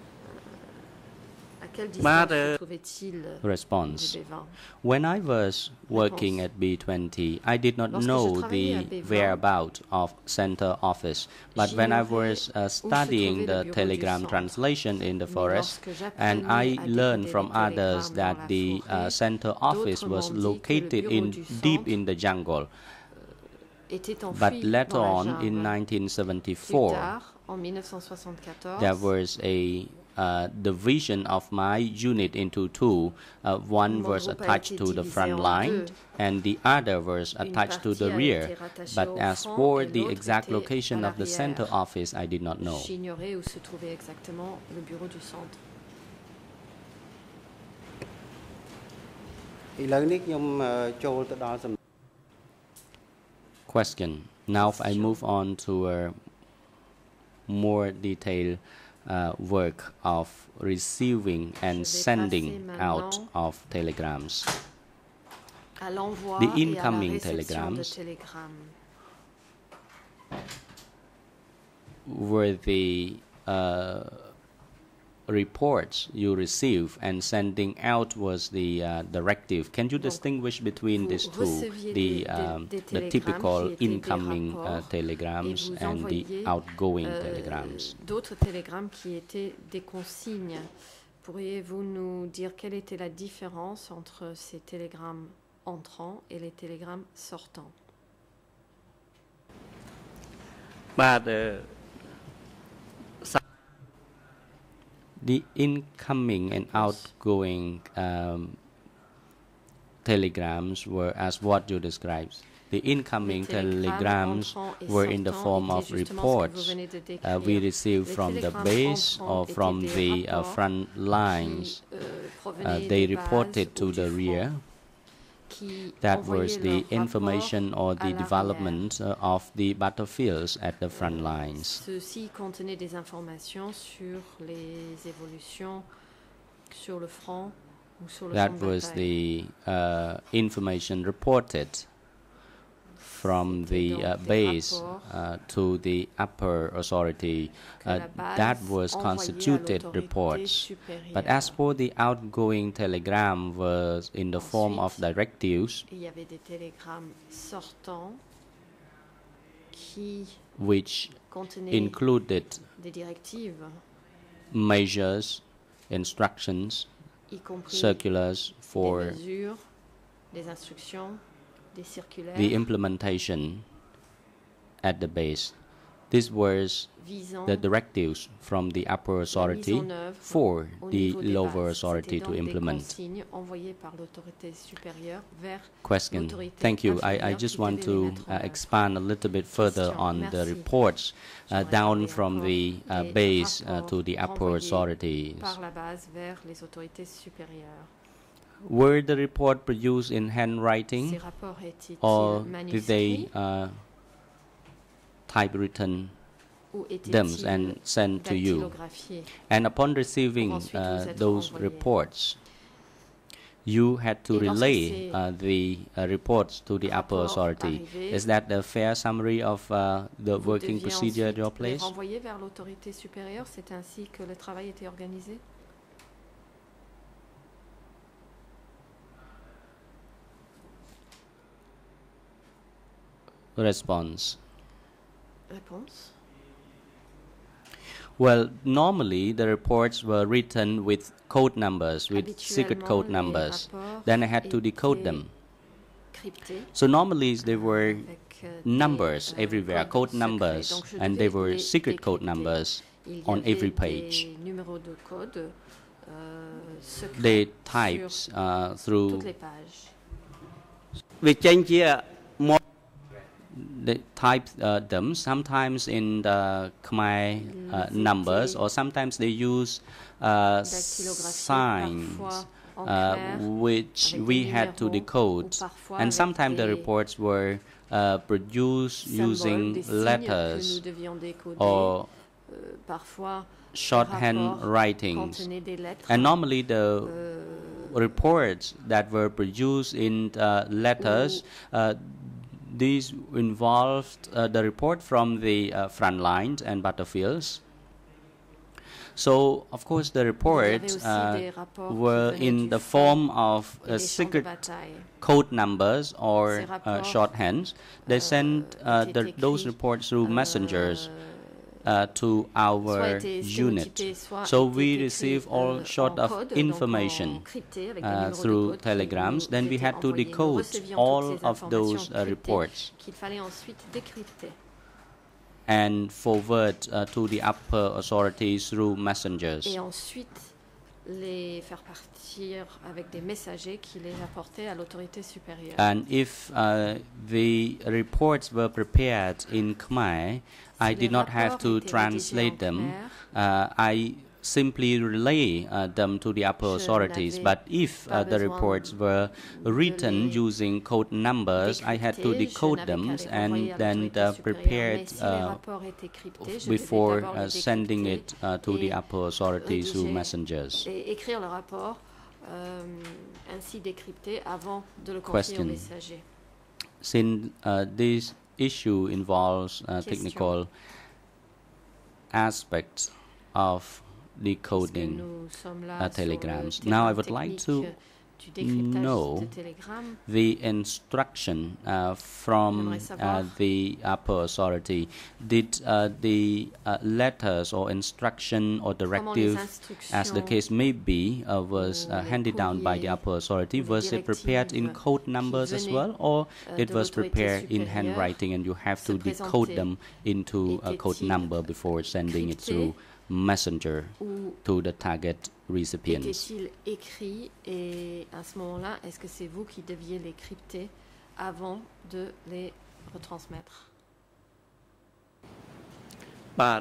à quelle distance Bah, se trouvait-il Response. du B20? When I was working at B20, I did not Lorsque je know travaillais à the B20, whereabouts of center office. But when I was j'ignorais où se studying trouvait the le bureau du telegram centre. translation in the Mais forest, lorsque and j'apprenais I à learned décoder from les others télégrammes that dans la the forêt, center office d'autres was m'ont dit que le located bureau in du deep centre in the jungle. était enfoui But later dans la on, in jungle. Plus 1974, tard, en 1974, there was a division of my unit into two. One Mon was groupe a attached été to the divisé front en line, deux. and the other was attached to partie the a rear. été rattachée But au as front for et the l'autre exact était à location of the center l'arrière. office, I did not know. J'ignorais où se trouvait exactement le bureau du centre. ឥឡូវនេះខ្ញុំចូលទៅដល់សំ Question. Now, if I move on to more detailed work of receiving and sending out of telegrams. À l'envoi The et à la incoming réception de telegrams télégrammes. were the reports you receive, and sending out was the directive. Can you distinguish between these two, receviez the des the télégrammes typical qui étaient des incoming rapports, telegrams et vous and the envoyiez, outgoing telegrams? d'autres télégrammes qui étaient des consignes? Pourriez-vous nous dire quelle était la différence entre ces télégrammes entrants et les télégrammes sortants? បាទ The incoming and outgoing telegrams were as what you described. The incoming Les télégrammes telegrams entrants et were in the sortants form étaient of justement ce que reports vous venez de décrire. we received Les from the télégrammes base entrants or étaient from des the rapports front lines. qui, provenaient They des bases reported ou to du the front, rear. qui That envoyaient was the leurs rapports information or à the l'arrière. development of the battlefields at the front lines. Ceci contenait des informations sur les évolutions sur le front ou sur le champ That de was bataille. the information reported from C'était the donc des base rapports to the upper authority. que la base That was envoyait à constituted l'autorité reports. supérieure. But as for the outgoing telegram was in the form of Ensuite, directives, il y avait des télégrammes sortants qui which contenaient included des directives, measures, instructions, y compris circulars for des mesures, des instructions, des circulaires the implementation at the base. This was visant the directives from the upper la mise authority en œuvre for au the niveau des lower bases. authority C'était to donc des implement. consignes envoyées par l'autorité supérieure vers Question. l'autorité Thank you. I inférieure just qui want devait les to mettre en œuvre. expand a little bit further Question. on the Merci. reports J'aimerais down parler from encore the des base rapports to the upper renvoyés authorities. par la base vers les autorités supérieures. Were the report produced in Ces handwriting rapports étaient-ils or did they manuscrits typewritten ou them étaient-ils and sent to you? dactylographiés? And upon receiving ensuite vous être those envoyés. reports, you had to Et lorsque relay ces the reports to the upper rapports authority. arrivaient, Is that a fair summary of the Vous working deviez procedure at your ensuite les place? renvoyer vers l'autorité supérieure. C'est ainsi que le travail était organisé. Response. Réponse. Well, normally the reports were written with code numbers, with secret Habituellement, code les numbers. rapports Then I had to decode étaient them. cryptés So normally they were avec, des, numbers everywhere, codes code numbers, secrets. Donc, je and devais they were les secret code décrypter. numbers Il y on avait every des page. numéros de code secrets They sur typed toutes through, les pages. វាចេញជា they typed them sometimes in the Khmer numbers, or sometimes they use Dactylographié, signs parfois en uh, clair, which avec we des had to numéros, decode. ou parfois And avec sometimes the des reports were produced symboles, using des signes que letters nous devions décoder. or Parfois, shorthand rapports writings. contenaient des lettres. And normally the euh, reports that were produced in letters, these involved the report from the front lines and battlefields. So, of course, the il y avait reports aussi des rapports qui were venaient in du the front form of et des champs de secret bataille. code numbers or Ces rapports, shorthands. They sent étaient those écrits, reports through messengers to soit our étaient unit. stéréotypés, soit So étaient we écrits, receive all en sort of code, donc information en crypté, avec des numéros de through code qui telegrams. nous Then we étaient had to envoyés. Nous decode recevions all toutes ces of those informations cryptées reports qu'il fallait ensuite décrypter and forward to the upper authorities through messengers. et ensuite les faire partir avec des messagers qui les apportaient à l'autorité supérieure. And if the reports were prepared in Khmer, I Si les did not have rapports to étaient rédigés translate en them. khmer, I simply relay them to the upper Je authorities. n'avais But if pas the besoin reports were written les using code numbers, I had to décrypter, je decode n'avais them qu'à les and renvoyer à then l'autorité supérieure. prepare Mais it si les rapports étaient cryptés, je devais before d'abord les sending décrypter it to the et upper authorities through rédiger messengers. et écrire le rapport ainsi décrypté avant de le confier au Question. messager. Since this issue involves technical aspects of decoding Nous sommes là sur le telegrams. terrain Now I would like to technique du décryptage know de télégrammes. the instruction from J'aimerais savoir the upper authority. Did the letters or instruction or comment les directive, as the instructions case may be, was ou les handed down by the courriers upper authority? ou les Was it prepared in directives code numbers as venaient, well, or it de was l'autorité prepared in supérieure handwriting and you have se to decode présentaient? them into a code Étaient-ils number before sending it cryptés through messenger ou to the target recipients? était-il écrit et à ce moment-là, est-ce que c'est vous qui deviez les crypter avant de les retransmettre? បាទ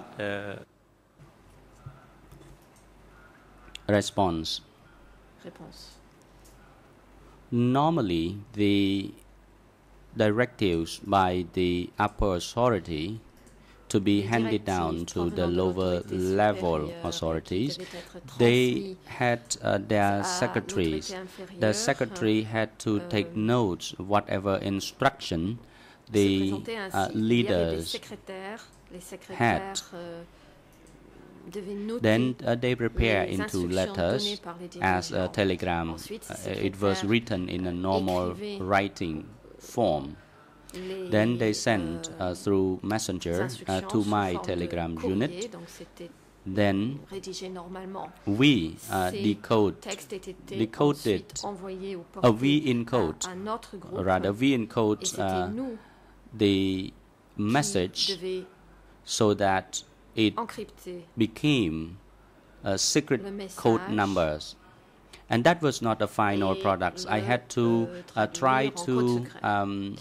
Response. Réponse. Normally, the directives by the upper authority to be Les handed down directives to the provenant de lower l'autorité level supérieure authorities, qui devaient être they transmis had their à secretaries. l'autorité The inférieure, secretary had to take notes of whatever instruction se the présentaient ainsi. Il y avait des leaders secrétaires. Les secrétaires devaient noter then they prepare les into instructions letters données par les as a dirigeants. telegram. Ensuite, ces It was secrétaires written in a normal écrivaient writing form. les, Then they sent through messenger instructions to sous my forme de telegram courrier, unit. donc c'était Then rédigé normalement. we Ces decode, textes étaient decode ensuite it. envoyés ou We portés encode, à notre groupe. rather we encode Et c'était nous the qui message devions so that it encrypter became secret le message. code numbers. And that was not a final Et product. I le, had to traduire try en code to secret.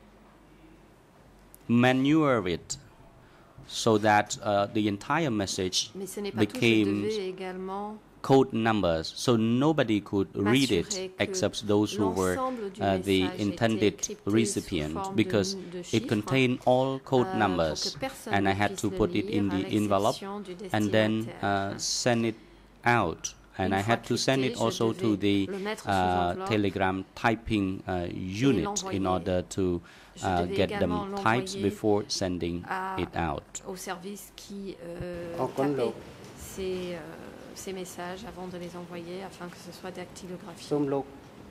maneuver it so that the entire message Mais ce n'est pas tout, je became devais également code numbers, so nobody could read it m'assurer que except those who were l'ensemble du the message intended était crypté sous recipient, forme because de it chiffres, contained all code pour numbers, que personne and ne I had puisse to le put it in lire, à the envelope l'exception du and then destinataire. send it out. And Une I fois had to send crypté, it je also to devais the le mettre sous enveloppe Telegram typing unit in l'envoyer. order to Je devais get également them typed l'envoyer before sending à- it out. au service qui En compte tapait ces messages avant de les envoyer afin que ce soit dactylographié. សូមលោក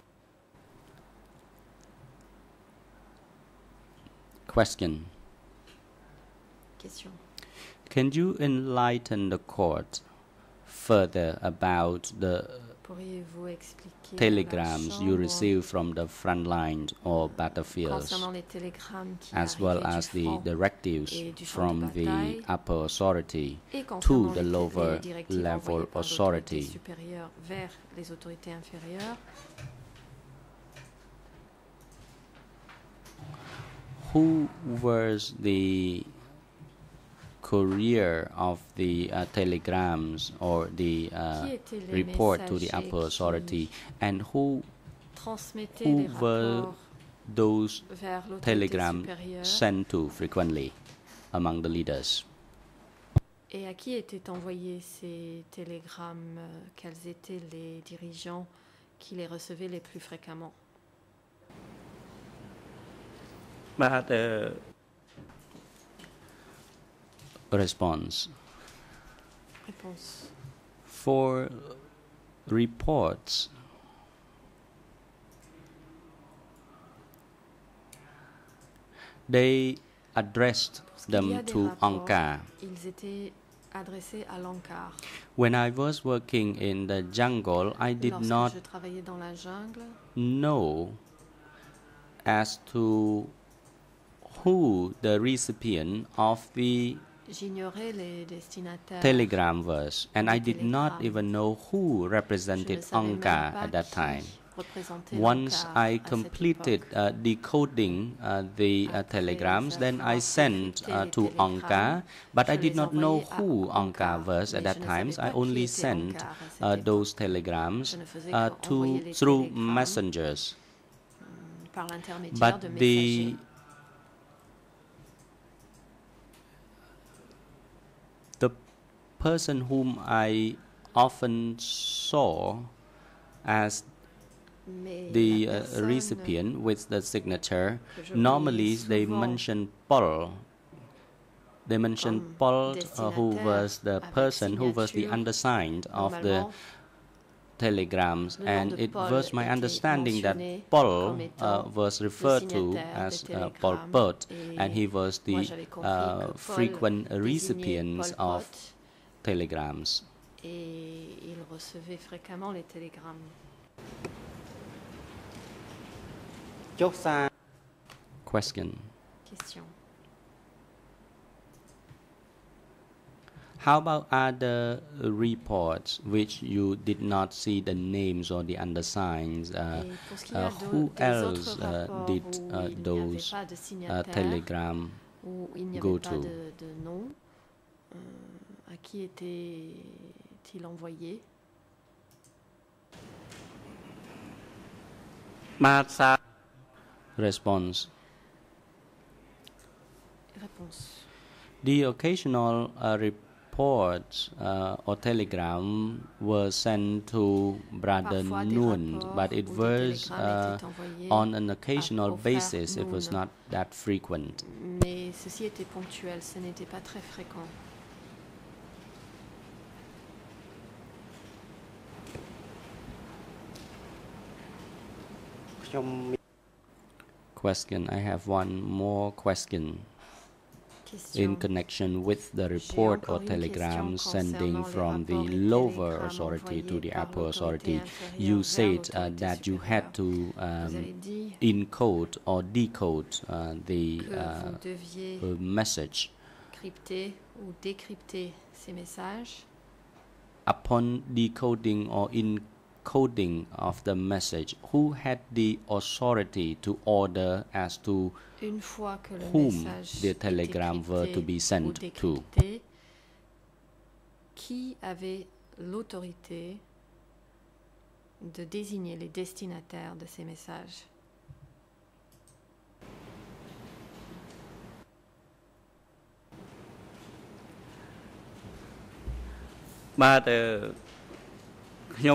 Question. Question. Can you enlighten the court further about the Pourriez-vous expliquer à la telegrams you Chambre receive from the front lines or battlefields, concernant les télégrammes qui as well arrivaient as du the front directives et du champ de from the bataille, upper authority et to concernant the les lower directives level envoyées par l'autorité authority? supérieure vers les autorités inférieures? Who was the courier of the telegrams or the Qui étaient les report to the messagers upper qui authority, and who transmettaient les were rapports those vers l'autorité telegrams supérieure? sent to frequently among the leaders? Et à qui étaient envoyés ces télégrammes? Quels étaient les dirigeants qui les recevaient les plus fréquemment? បាទ Response. Réponse. For reports, they addressed Pour ce qu'il y a them des to rapports, Ankar. ils étaient adressés à l'Ankar. When I was working in the jungle, I did Lorsque not je travaillais dans la jungle, know as to who the recipient of the j'ignorais les destinataires. telegram was, and I des did not télégrammes. even know who Je ne represented savais même Ankar pas at that qui time. représenter Once l'Angkar I à cette completed époque. decoding the Après telegrams, then avoir I sent décrypté les to télégrammes, Angkar, but I je did les not know envoyais à who Angkar Angkar, was at mais that je ne time. savais I pas qui only était sent Angkar à cette those époque. telegrams Je ne faisais qu'envoyer les through télégrammes messengers. par l'intermédiaire But de messagers. the person whom I often saw as Mais the la personne recipient with the signature, que je normally voyais they souvent mention Paul. They mentioned comme Paul, who destinataire was the avec person who was the signature, undersigned of the normalement, telegrams, le nom and de it Paul was my était understanding that mentionné Paul comme étant was le referred to signataire as des Pol télégrammes, Pot, et and he was moi the j'avais compris que Paul frequent désignait recipient Pol of Pot, telegrams. et il recevait fréquemment les télégrammes. ចុះសារ Question. Question. How about other reports which you did not see the names or the undersigns? Et pour ce qui est Who des else autres rapports did où il n'y avait those pas de signataire, telegrams où il n'y go avait pas to? de nom, à qui était-il envoyé? បាទសារ Response. Réponse. The occasional reports or telegram were sent to Brother Parfois des Noon, rapports but it ou des was télégrammes étaient envoyés on an occasional au frère basis. It was Noon. not that frequent. Mais ceci était ponctuel, ce n'était pas très fréquent. Question. I have one more question Question. in connection with the report or encore une telegram question sending concernant from les the rapports et lower télégrammes authority to envoyés the par upper l'autorité authority. inférieure You vers said l'autorité that you had supérieure. to Vous avez dit encode or decode the que vous deviez message. crypter ou décrypter ces messages. Upon decoding or encoding of the message, who had the authority to order as to Une fois que le whom message the était telegram were to be crypté ou sent to? décrypté, qui avait l'autorité de désigner les destinataires de ces messages? បាទខ្ញុំ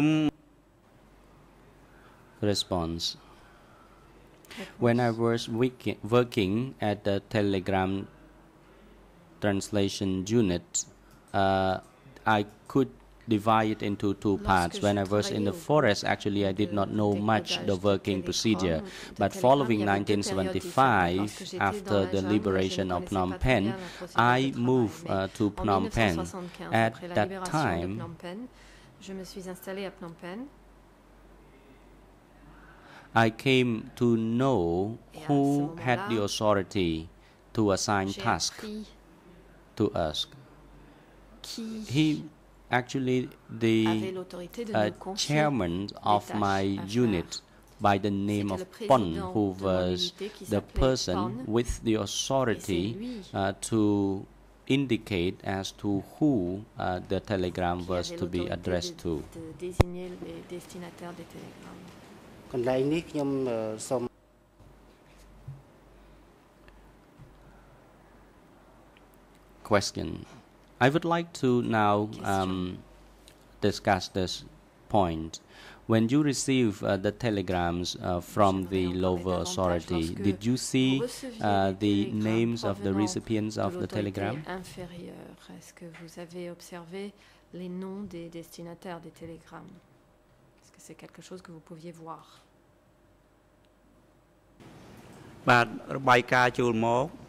Response. When I was working at the Telegram translation unit, I could divide it into two parts. When I was in the forest, actually, I did not know much the working procedure. But following 1975, after the liberation of Phnom Penh, I moved to Phnom Penh. At that time, je me suis installée à Phnom Penh. I came to know who had the authority to assign J'ai tasks appris to us. qui He actually the avait l'autorité de nous confier chairman of des my tâches à unit by the name C'était of le Pon, président who de mon was unité qui the s'appelait person Pon. with the Et c'est authority lui to indicate as to who the telegram qui was avait to be l'autorité addressed to. de désigner les destinataires des télégrammes. កន្លែងនេះខ្ញុំសូម Question. I would like to now discuss this point. When you receive the telegrams from the lower authority, did you see the names of the recipients of the telegram? Inférieure. Est-ce que vous avez observé les noms des destinataires des télégrammes? Est-ce que c'est quelque chose que vous pouviez voir? បាទរបាយការណ៍ចូលមក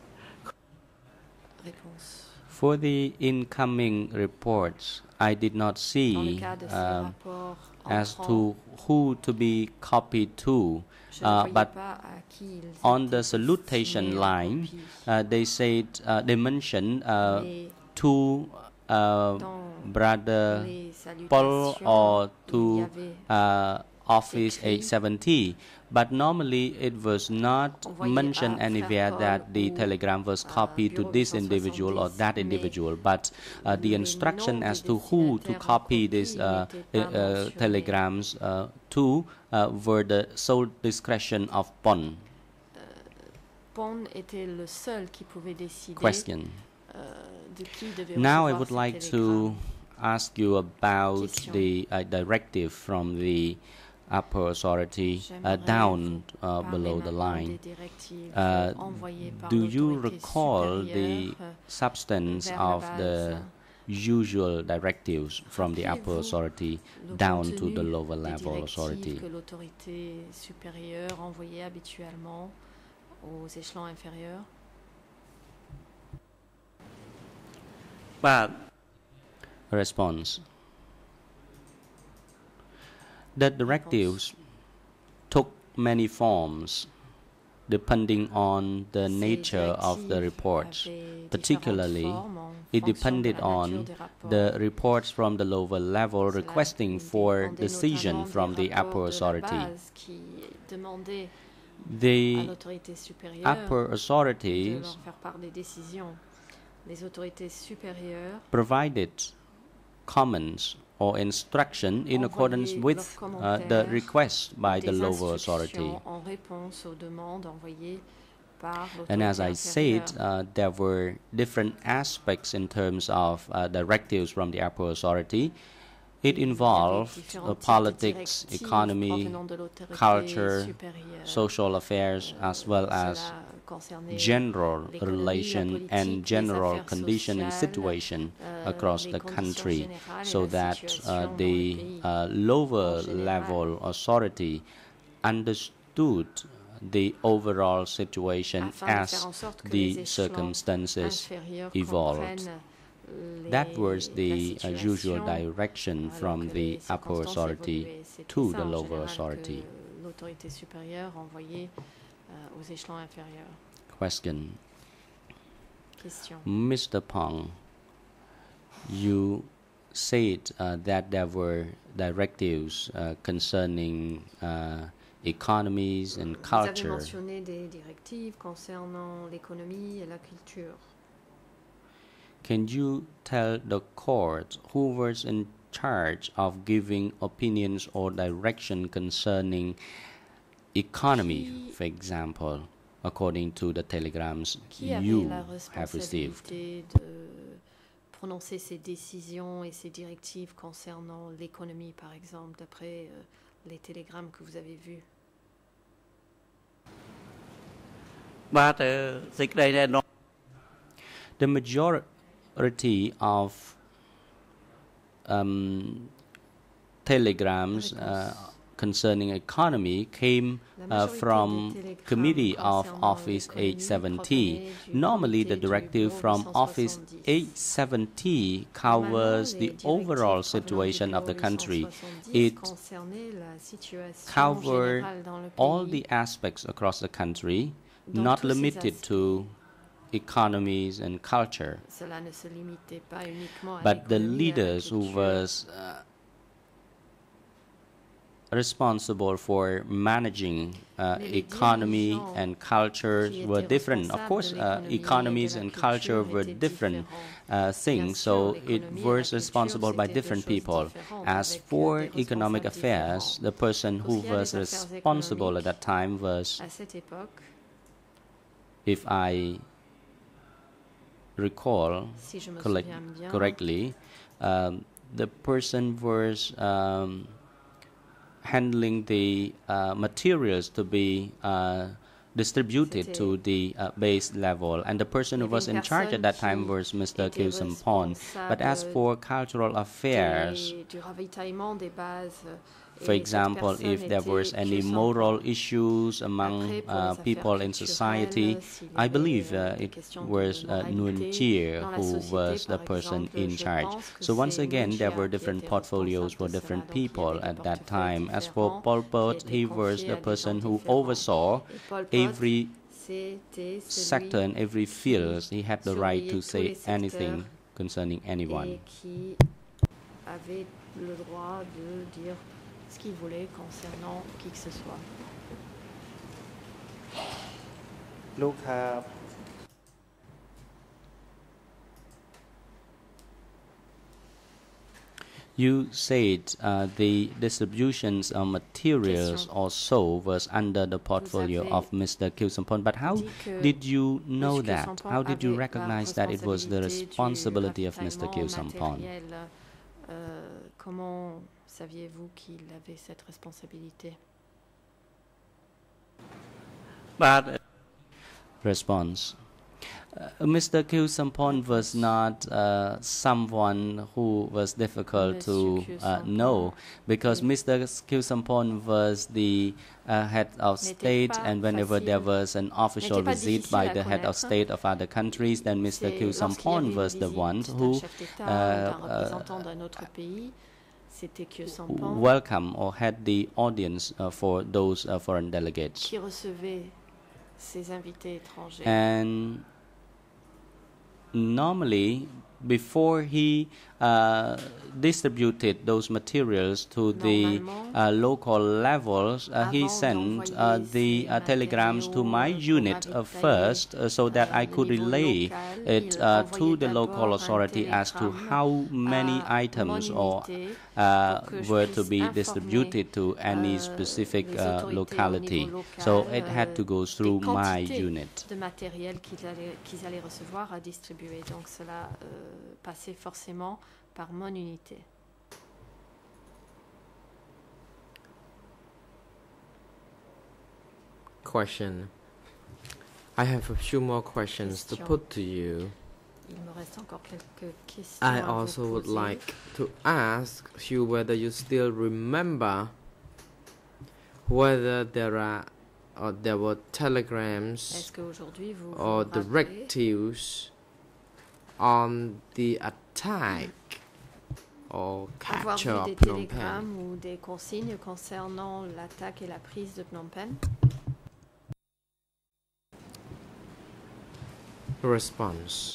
Réponse. For the incoming reports, I did not Dans le see cas de ces rapports as entrants, to who to be copied to, je ne voyais but pas à qui ils on the étaient salutation signés en line, copie. they said they mentioned Mais to dans brother les Paul salutations, or il y to avait Office écrit, 870, but normally it was not envoyé mentioned à anywhere Frère that Paul the ou telegram was à copied to Bureau this individual or 870, that mais individual, but the les instruction noms as des to who to destinataires en copy copie these n'étaient pas mentionnés. telegrams to were the sole discretion of Pon. Pon était le seul qui pouvait décider Question. de qui devait Now I recevoir would ces like télégrammes. to ask you about Question. the directive from the upper authority J'aimerais down vous parler below the maintenant line. des directives Do envoyées par you l'autorité recall the supérieure substance vers la of the base? usual directives from the upper Rappelez-vous authority le down to contenu the lower des level directives authority? que l'autorité supérieure envoyait habituellement aux échelons inférieurs? បាទ Response. The directives took many forms depending on the Ces nature of the directives reports. avaient Particularly, différentes formes en it fonction de depended la nature on des rapports. the reports from the lower level Cela requesting for dépendait decision notamment from des the rapports upper de la authority. base qui demandaient à The l'autorité supérieure upper de authorities leur faire part des décisions. Les autorités supérieures provided comments or instruction in accordance envoyaient with leurs the commentaires request by the des lower authority. instructions en réponse aux demandes envoyées par And as l'autorité I said, inférieure. there were different aspects in terms of directives from the upper authority. It Il y avait involved différents types de politics, directives economy, provenant de l'autorité culture, supérieure. social affairs, as well as Cela concernait general l'économie, la relation politique, and les general affaires condition and sociales, situation across les the conditions country, générales et so la that situation dans le the pays lower en général. level authority understood the overall situation afin de as faire en sorte que the les échelons circumstances inférieurs evolved. comprennent That was la the usual situation direction alors from que the les upper circonstances authority évoluaient. C'était to ça, the en lower général, authority. que l'autorité supérieure envoyait aux échelons inférieurs. Question. Question. Mr. Pong, you said that there were directives concerning economies and Vous avez culture. mentionné des directives concernant l'économie et la culture. Can you tell the court who was in charge of giving opinions or direction concerning economy, for example, according to the telegrams Qui avait you la have received? responsabilité de prononcer ces décisions et ces directives concernant l'économie, par exemple, d'après les télégrammes que vous avez vus? បាទសេចក្តីណែនាំ The majority of telegrams concerning economy came from Committee of Office 870. Normally, the directive from Office 870 covers the overall situation of the country. It covers all the aspects across the country, not limited to economies and culture. Cela ne se limitait pas uniquement à But the l'économie, à la leaders who culture. was responsible for managing economy dirigeants and culture qui were étaient different. Of responsables course, de l'économie et de economies la and culture culture were étaient different différents. things, Bien so sûr, it l'économie et la was culture, responsible by c'était deux different choses people. différentes, As avec, for des economic responsables affairs, différents. the person who Pour ce qui est was des affaires responsible at that time was, À cette époque, if I recall si je me collect- souviens bien, correctly, the person was handling the materials to be distributed to the base level, and the person who was in charge at that time was Mr. Kyu Sampon. But as for cultural affairs, du ravitaillement des bases, for example, if there was any moral issues among people in society, I believe it was Nguyen Chie who was the person in charge. So once again, there were different portfolios for different people at that time. As for Pol Pot, he was the person who oversaw every sector and every field. He had the right to say anything concerning anyone. et qui avait le droit de dire ce qu'il voulait concernant qui que ce soit. ลูกครับ You said the distributions of materials also was under the portfolio of Mr. Kyusampon, but how did you know that? How did you recognize that it was the responsibility of Mr. Kyusampon? Comment saviez-vous qu'il avait cette responsabilité? បាទ Response. Mr. Kyusampon was not someone who was difficult to know, because Mr. Kyusampon was the head of state, and whenever there was an official visit by the head of state of other countries, then Mr. Kyusampon was the one who welcomed or had the audience for those foreign delegates. Qui recevait ces invités étrangers. And normally, before he distributed those materials to the local levels, he sent the telegrams to my unit first, so that I could relay it to the local authority as to how many items or were to be distributed to any specific locality. So it had to go through my unit. De matériel qu'ils allaient recevoir à distribuer. Donc cela passait forcément par mon unité. Question. I have a few more questions to put to you. Il me reste encore quelques questions I à vous also would poser. like to ask you whether you still remember whether there were telegrams Est-ce qu'aujourd'hui vous vous or rappelez directives on the attack or avoir vu capture of des Phnom Penh? télégrammes ou des consignes concernant l'attaque et la prise de Phnom Penh? Response.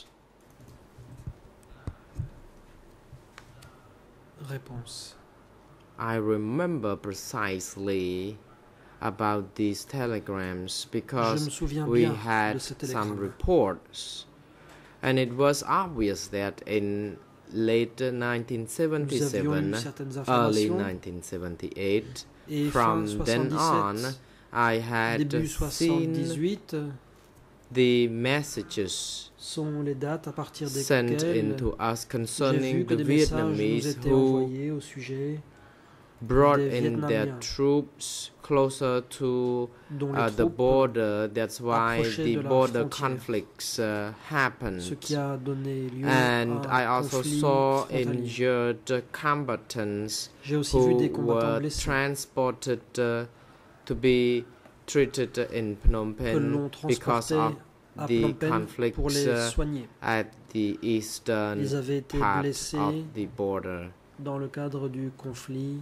Réponse. I remember precisely about these telegrams Je me because souviens we bien de had ces some télégrammes. reports, and it was obvious that in late Nous avions eu 1977, certaines early informations 1978, et fin from then on, 77, I had début seen 78 the messages sont les dates à partir sent desquelles into us j'ai concerning vu que the des messages nous Vietnamese étaient who envoyés au sujet brought des in their Vietnamiens troops closer to dont les the troupes, border. That's why approchaient the de la border frontière. conflicts happened. ce qui a donné lieu And à I un also conflit saw frontalier. injured combatants J'ai aussi vu who des combattants were blessés transported to be treated in Phnom que Penh l'on because transportait of à the Phnom Penh pour conflicts les soigner. at the eastern Ils avaient été part blessés of the border. dans le cadre du conflit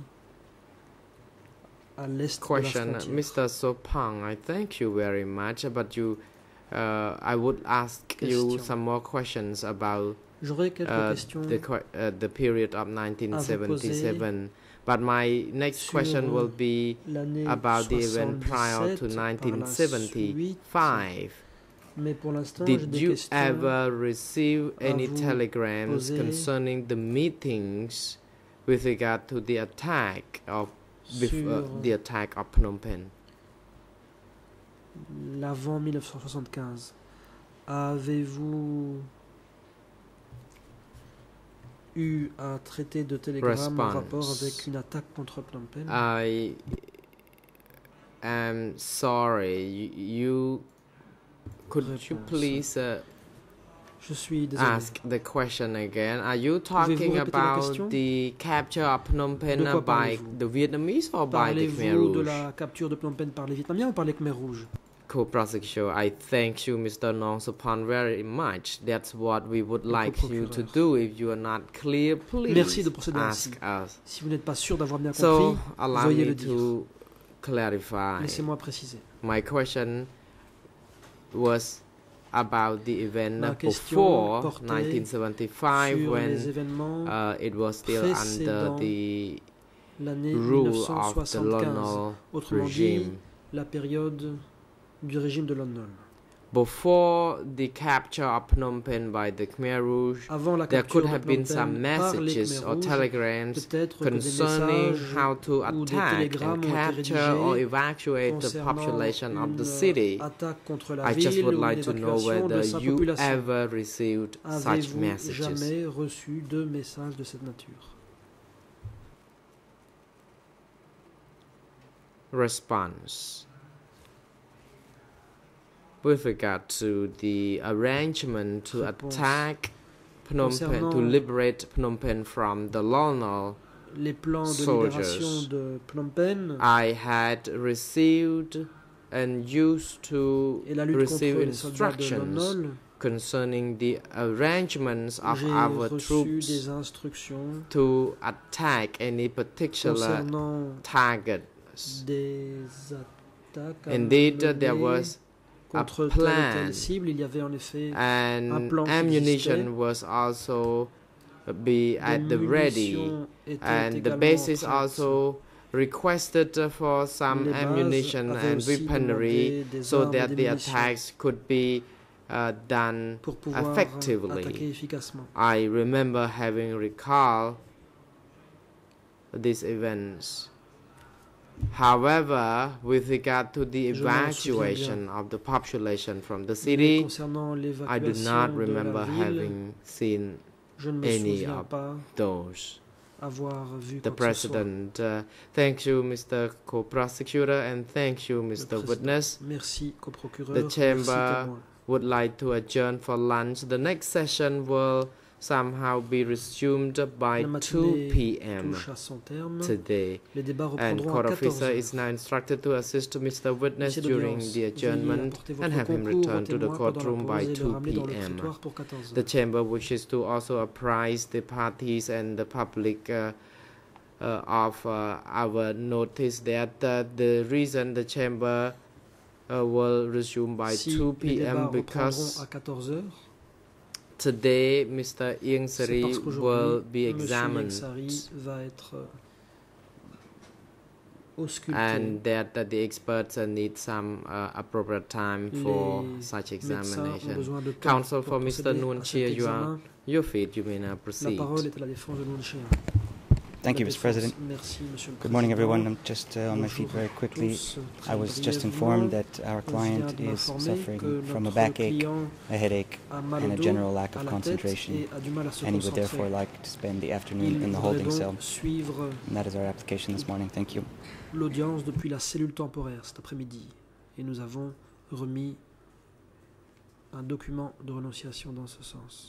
à l'est de la Question, frontière. Mr. Sopang, I thank you very much, but I would ask you Question. some more questions about J'aurais quelques questions the period of 1977. But my next sur question will be l'année about the event prior to 77 par la suite, 1975. mais pour l'instant j'ai Did des you questions ever receive à any vous telegrams poser. concerning the meetings with regard to the attack of sur the attack of Phnom Penh? l'avant 1975. Avez-vous eu un traité de télégramme en rapport Response. avec une attaque contre Phnom Penh? I am sorry. Could you Réponse. please Je suis désolé. ask the question again? Are you Pouvez-vous talking répéter la about question? the capture of Phnom Penh De quoi by parlez-vous? the Vietnamese or by the Khmer Parlez-vous de Rouge? la capture de Phnom Penh par les Vietnamiens ou par les Khmer Rouges? Co-prosecutor, I thank you, Mr. Nong Suphan, very much. That's what we would Le like you to co-procureur. do. If you are not clear, please Merci de procéder ainsi. ask us. Si vous n'êtes pas sûr d'avoir bien So, compris, allow veuillez me le dire. to clarify. Laissez-moi préciser. My question was about the event Ma question before portait 1975 sur when les événements it was still under précédents the l'année rule of the 1975, Lon autrement dit, regime. la période du régime de Lon Nol. Before the capture of Phnom Penh by the Khmer Rouge, Avant la there capture could de have Phnom been some Penh par les messages Khmer or Rouges, telegrams peut-être que des concerning messages how to ou des attack télégrammes and ont été capture or rédigés evacuate the concernant population of the une city. attaque contre la I just ville would ou une like to know évacuation de whether sa you population. ever received such Avez-vous messages. jamais reçu de messages de cette nature? Response. With regard to the arrangement to Réponse. attack Phnom Penh, to Concernant liberate Phnom Penh from the Lon Nol, les plans de soldiers. libération de Phnom Penh I had received and used to et la lutte receive contre les soldats de Lon instructions Nol, concerning the arrangements of j'ai our reçu troops des instructions to attack any particular concernant targets. des attaques à Indeed, there mener was a contre telle ou plan, telle cible. Il y avait en effet and plan qui ammunition existait. was also be at des the ready, munitions étaient and the également bases prêtes. also requested for some Les bases ammunition avaient and aussi weaponry demandé des so armes et that des the munitions attacks could be done pour pouvoir effectively. attaquer efficacement. I remember having recalled these events. However, with regard to the Je m'en souviens evacuation of the population from the Mais city, concernant I do l'évacuation not de remember la ville, having seen je ne me any souviens of pas those. avoir vu The quoi que ce soit. President, thank you, Mr. Co-Prosecutor, and thank you, Mr. Président. Witness. Merci, coprocureur. The Merci, chamber témoin. would like to adjourn for lunch. The next session will somehow be resumed by La 2 matinée p.m. touche à son terme. today. Les débats And reprendront court à 14 officer is heures. now instructed to assist Mr. Witness Huissier during d'audience, the veuillez adjournment apporter and votre have him concours au return to the témoin pendant la courtroom pause by et le 2 ramener dans le p.m. prétoire pour 14 The heures. chamber wishes to also apprise the parties and the public of our notice that the reason the chamber will resume by Si 2 les débats p.m. reprendront because à 14 heures, today Mr. Ieng c'est Sari parce will qu'aujourd'hui, be M. examined Yengsari va être ausculté. and that the experts need some appropriate time for Les such médecins ont examination. besoin de temps Counsel pour for Mr. procéder Nuon à cet Chea, examen. your feet, you may now La proceed. parole est à la défense de Nuon Chea. Thank you, La Mr. défense. President. Merci, Monsieur le Good morning, Président. everyone. I'm just on my feet Bonjour very à quickly. tous. Très I was just brièvement, informed that our on vient client de is m'informer suffering que from a notre backache, client a headache, a mal and au a dos, general lack à of la tête concentration, et a du mal à se and he would therefore concentrer. like to spend the afternoon Il in the voudrait holding donc cell. suivre And that is our application this morning. Thank you. l'audience depuis la cellule temporaire cet après-midi. Et nous avons remis un document de renonciation dans ce sens.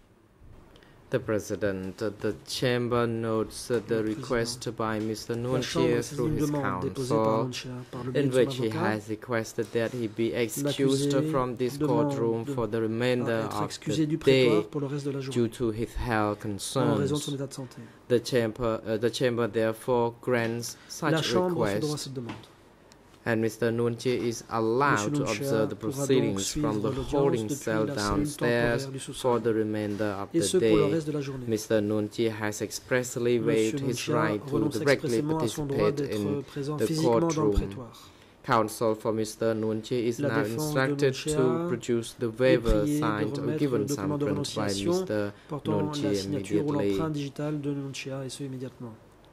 The President, the Chamber notes the request by Mr. Nuon La Chambre Chea a saisi through une his demande déposée par counsel, Nuon Chea par le biais in de son which he avocat has requested that he be excused L'accusé from this demande courtroom for the à remainder être of excusé the du day prétoire pour le reste de la due journée to his health en raison de son concerns. état de santé. The chamber therefore grants La such Chambre fait droit à request, cette demande. and Mr. Nuon Chea is allowed to Nuon Chea observe the pourra donc proceedings suivre from the l'audience holding depuis cell la cellule downstairs temporaire du for sous-sol, the remainder of et the ce pour le day. reste de la journée. Mr. Nuon Chea has expressly waived Monsieur Nuon his Chea right to renonce directly expressément à son droit participate d'être in présent the physiquement dans le courtroom. prétoire. Counsel for Mr. Nuon Chea is La now défense de instructed Nuon Chea to produce the est waiver priée de signed or remettre given le document de thumbprint by renonciation Mr. portant Nuon la Chea signature ou immediately. l'empreinte digitale de Nuon Chea, et ce immédiatement.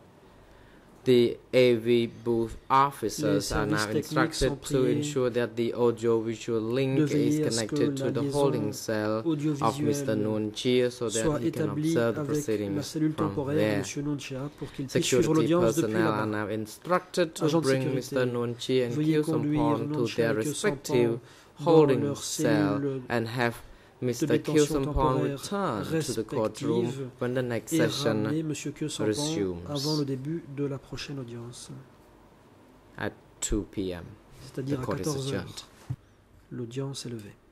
The AV booth Les officers are now services techniques sont instructed to priés ensure that the audio-visual link de is veiller à ce que connected to la the liaison holding cell of Mr. audiovisuelle Nuon Chea so that soit he can établie observe the avec la proceedings cellule from temporaire de there. M. Nuon Chea pour qu'il puisse suivre Security l'audience depuis personnel are là-bas. now instructed to Agents de bring sécurité, Mr. Nuon Chea and veuillez Kyo conduire Sampon Nuon to Chea their et Kyo respective Sampon dans holding leur cell cellule and have de Mr. Kyo détention Sampon temporaire return to the courtroom respective when the next et session ramener M. Kyo Sampon resumes avant le début de la prochaine audience, at 2 p.m. c'est-à-dire The à court is 14 adjourned. heures. L'audience est levée.